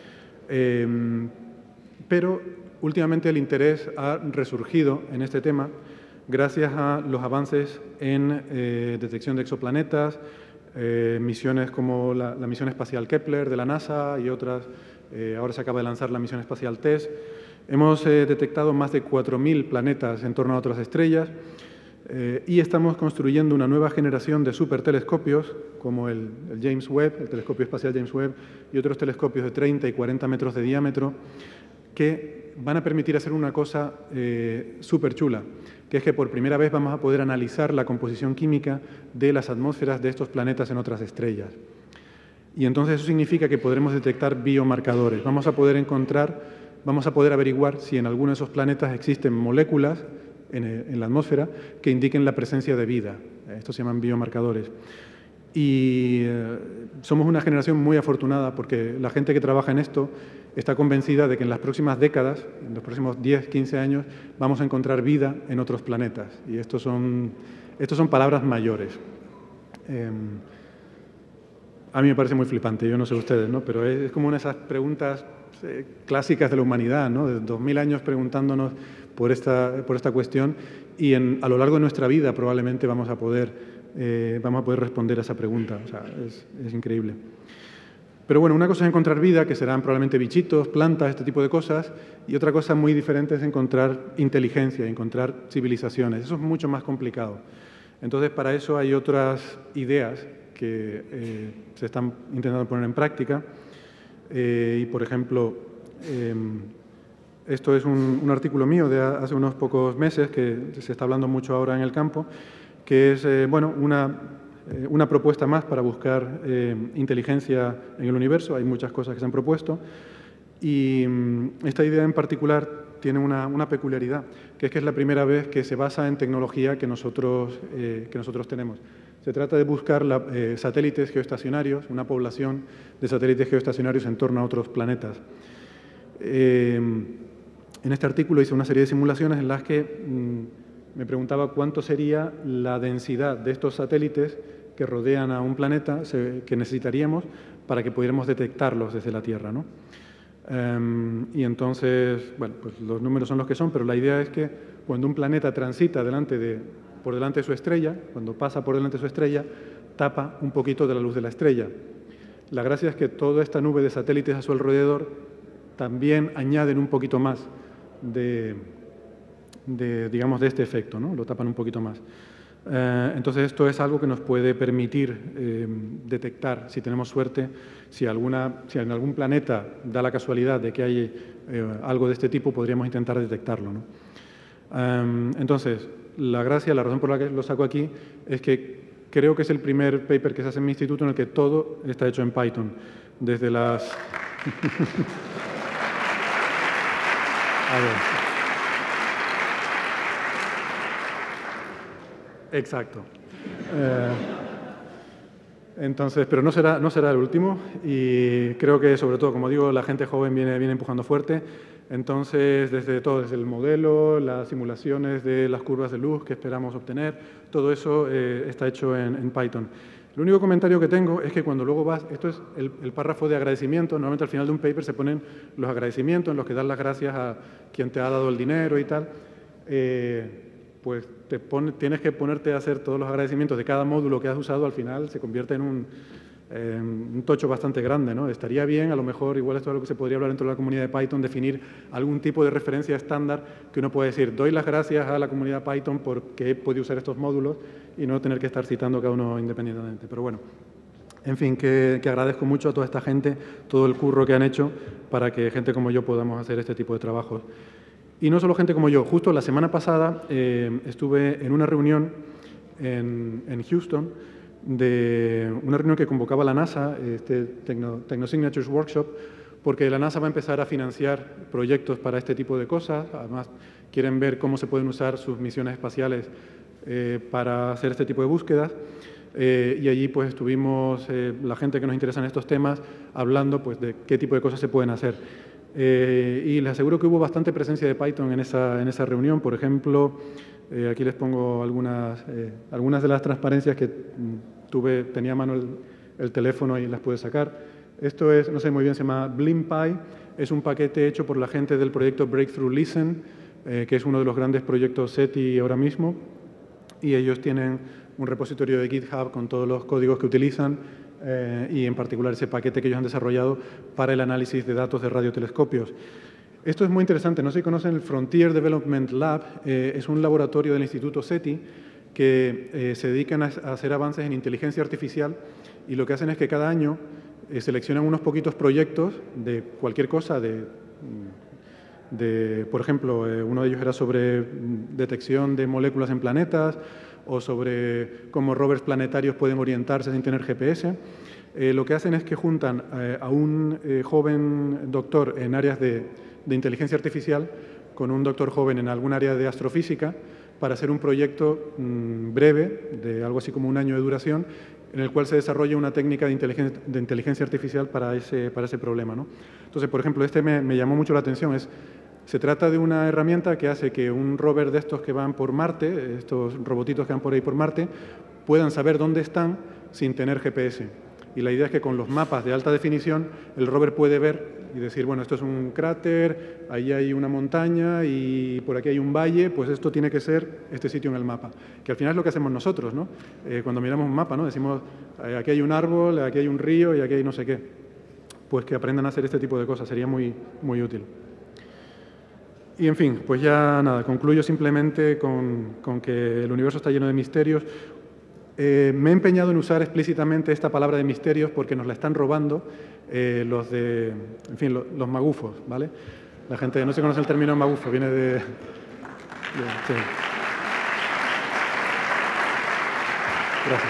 Pero últimamente el interés ha resurgido en este tema gracias a los avances en detección de exoplanetas, misiones como la misión espacial Kepler de la NASA y otras. Ahora se acaba de lanzar la misión espacial TESS. Hemos detectado más de 4.000 planetas en torno a otras estrellas y estamos construyendo una nueva generación de supertelescopios como el James Webb, el telescopio espacial James Webb y otros telescopios de 30 y 40 metros de diámetro que van a permitir hacer una cosa súper chula, que es que por primera vez vamos a poder analizar la composición química de las atmósferas de estos planetas en otras estrellas. Y entonces eso significa que podremos detectar biomarcadores. Vamos a poder averiguar si en alguno de esos planetas existen moléculas en la atmósfera que indiquen la presencia de vida. Estos se llaman biomarcadores. Y somos una generación muy afortunada porque la gente que trabaja en esto está convencida de que en las próximas décadas, en los próximos 10, 15 años, vamos a encontrar vida en otros planetas. Y estos son palabras mayores. A mí me parece muy flipante, yo no sé ustedes, ¿no? Pero es como una de esas preguntas clásicas de la humanidad, ¿no? De 2000 años preguntándonos por esta cuestión y a lo largo de nuestra vida probablemente vamos a poder responder a esa pregunta. O sea, es increíble. Pero bueno, una cosa es encontrar vida, que serán probablemente bichitos, plantas, este tipo de cosas, y otra cosa muy diferente es encontrar inteligencia, encontrar civilizaciones. Eso es mucho más complicado. Entonces, para eso hay otras ideas que se están intentando poner en práctica. Y, por ejemplo, esto es un artículo mío de hace unos pocos meses, que se está hablando mucho ahora en el campo, que es bueno, una propuesta más para buscar inteligencia en el universo. Hay muchas cosas que se han propuesto. Y esta idea en particular tiene una peculiaridad, que es la primera vez que se basa en tecnología que nosotros tenemos. Se trata de buscar satélites geoestacionarios, una población de satélites geoestacionarios en torno a otros planetas. En este artículo hice una serie de simulaciones en las que me preguntaba cuánto sería la densidad de estos satélites que rodean a un planeta que necesitaríamos para que pudiéramos detectarlos desde la Tierra, ¿no? Y entonces, bueno, pues los números son los que son, pero la idea es que cuando un planeta transita por delante de su estrella, cuando pasa por delante de su estrella, tapa un poquito de la luz de la estrella. La gracia es que toda esta nube de satélites a su alrededor también añaden un poquito más digamos, de este efecto, ¿no? Lo tapan un poquito más. Entonces, esto es algo que nos puede permitir detectar, si tenemos suerte, si en algún planeta da la casualidad de que hay algo de este tipo, podríamos intentar detectarlo, ¿no? Entonces, la razón por la que lo saco aquí es que creo que es el primer paper que se hace en mi instituto en el que todo está hecho en Python, desde las... A ver. Exacto. Entonces, pero no será el último, y creo que, sobre todo, como digo, la gente joven viene empujando fuerte. Entonces, desde el modelo, las simulaciones de las curvas de luz que esperamos obtener, todo eso está hecho en Python. El único comentario que tengo es que cuando luego esto es el párrafo de agradecimiento, normalmente al final de un paper se ponen los agradecimientos en los que das las gracias a quien te ha dado el dinero y tal. Pues tienes que ponerte a hacer todos los agradecimientos de cada módulo que has usado, al final se convierte en un tocho bastante grande, ¿no? Estaría bien, a lo mejor, igual esto es algo que se podría hablar dentro de la comunidad de Python, definir algún tipo de referencia estándar que uno pueda decir, doy las gracias a la comunidad Python porque he podido usar estos módulos y no tener que estar citando cada uno independientemente. Pero bueno, en fin, que agradezco mucho a toda esta gente, todo el curro que han hecho para que gente como yo podamos hacer este tipo de trabajos. Y no solo gente como yo, justo la semana pasada estuve en una reunión en Houston, una reunión que convocaba la NASA, Technosignatures Workshop, porque la NASA va a empezar a financiar proyectos para este tipo de cosas. Además, quieren ver cómo se pueden usar sus misiones espaciales para hacer este tipo de búsquedas. Y allí pues estuvimos la gente que nos interesa en estos temas hablando pues, de qué tipo de cosas se pueden hacer. Y les aseguro que hubo bastante presencia de Python en esa reunión. Por ejemplo, aquí les pongo algunas de las transparencias que tenía a mano el teléfono y las pude sacar. Esto es, no sé muy bien, se llama BlimPy. Es un paquete hecho por la gente del proyecto Breakthrough Listen, que es uno de los grandes proyectos SETI ahora mismo. Y ellos tienen un repositorio de GitHub con todos los códigos que utilizan y en particular ese paquete que ellos han desarrollado para el análisis de datos de radiotelescopios. Esto es muy interesante. No sé si conocen el Frontier Development Lab. Es un laboratorio del Instituto SETI que se dedican a hacer avances en inteligencia artificial y lo que hacen es que cada año seleccionan unos poquitos proyectos de cualquier cosa, por ejemplo, uno de ellos era sobre detección de moléculas en planetas o sobre cómo rovers planetarios pueden orientarse sin tener GPS. Lo que hacen es que juntan a un joven doctor en áreas de inteligencia artificial con un doctor joven en algún área de astrofísica para hacer un proyecto breve, de algo así como un año de duración, en el cual se desarrolla una técnica de inteligencia artificial para ese problema, ¿no? Entonces, por ejemplo, me llamó mucho la atención. Se trata de una herramienta que hace que un rover de estos que van por Marte, estos robotitos que van por ahí por Marte, puedan saber dónde están sin tener GPS. Y la idea es que con los mapas de alta definición el rover puede ver y decir, bueno, esto es un cráter, ahí hay una montaña y por aquí hay un valle, pues esto tiene que ser este sitio en el mapa. Que al final es lo que hacemos nosotros, ¿no? Cuando miramos un mapa, ¿no? Decimos, aquí hay un árbol, aquí hay un río y aquí hay no sé qué. Pues que aprendan a hacer este tipo de cosas, sería muy, muy útil. Y, en fin, pues ya nada, concluyo simplemente con que el universo está lleno de misterios. Me he empeñado en usar explícitamente esta palabra de misterios porque nos la están robando los magufos, ¿vale? La gente no se conoce el término magufo, viene de sí. Gracias.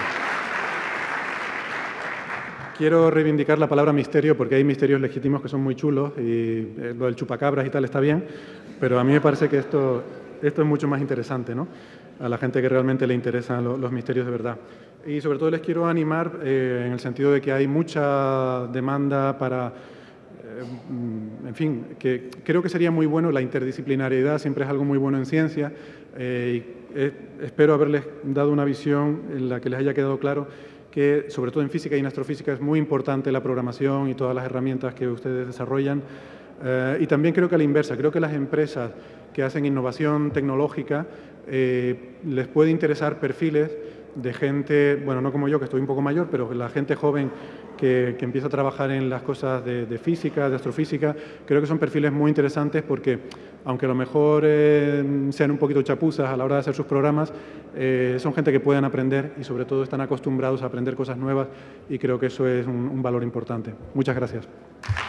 Quiero reivindicar la palabra misterio porque hay misterios legítimos que son muy chulos y lo del chupacabras y tal está bien, pero a mí me parece que esto es mucho más interesante, ¿no? A la gente que realmente le interesan los misterios de verdad. Y sobre todo les quiero animar en el sentido de que hay mucha demanda para, en fin, que creo que sería muy bueno, la interdisciplinariedad siempre es algo muy bueno en ciencia y espero haberles dado una visión en la que les haya quedado claro que, sobre todo en física y en astrofísica, es muy importante la programación y todas las herramientas que ustedes desarrollan Y también creo que a la inversa, creo que las empresas que hacen innovación tecnológica les puede interesar perfiles de gente, bueno, no como yo, que estoy un poco mayor, pero la gente joven que empieza a trabajar en las cosas de física, de astrofísica, creo que son perfiles muy interesantes porque, aunque a lo mejor sean un poquito chapuzas a la hora de hacer sus programas, son gente que pueden aprender y sobre todo están acostumbrados a aprender cosas nuevas y creo que eso es un valor importante. Muchas gracias.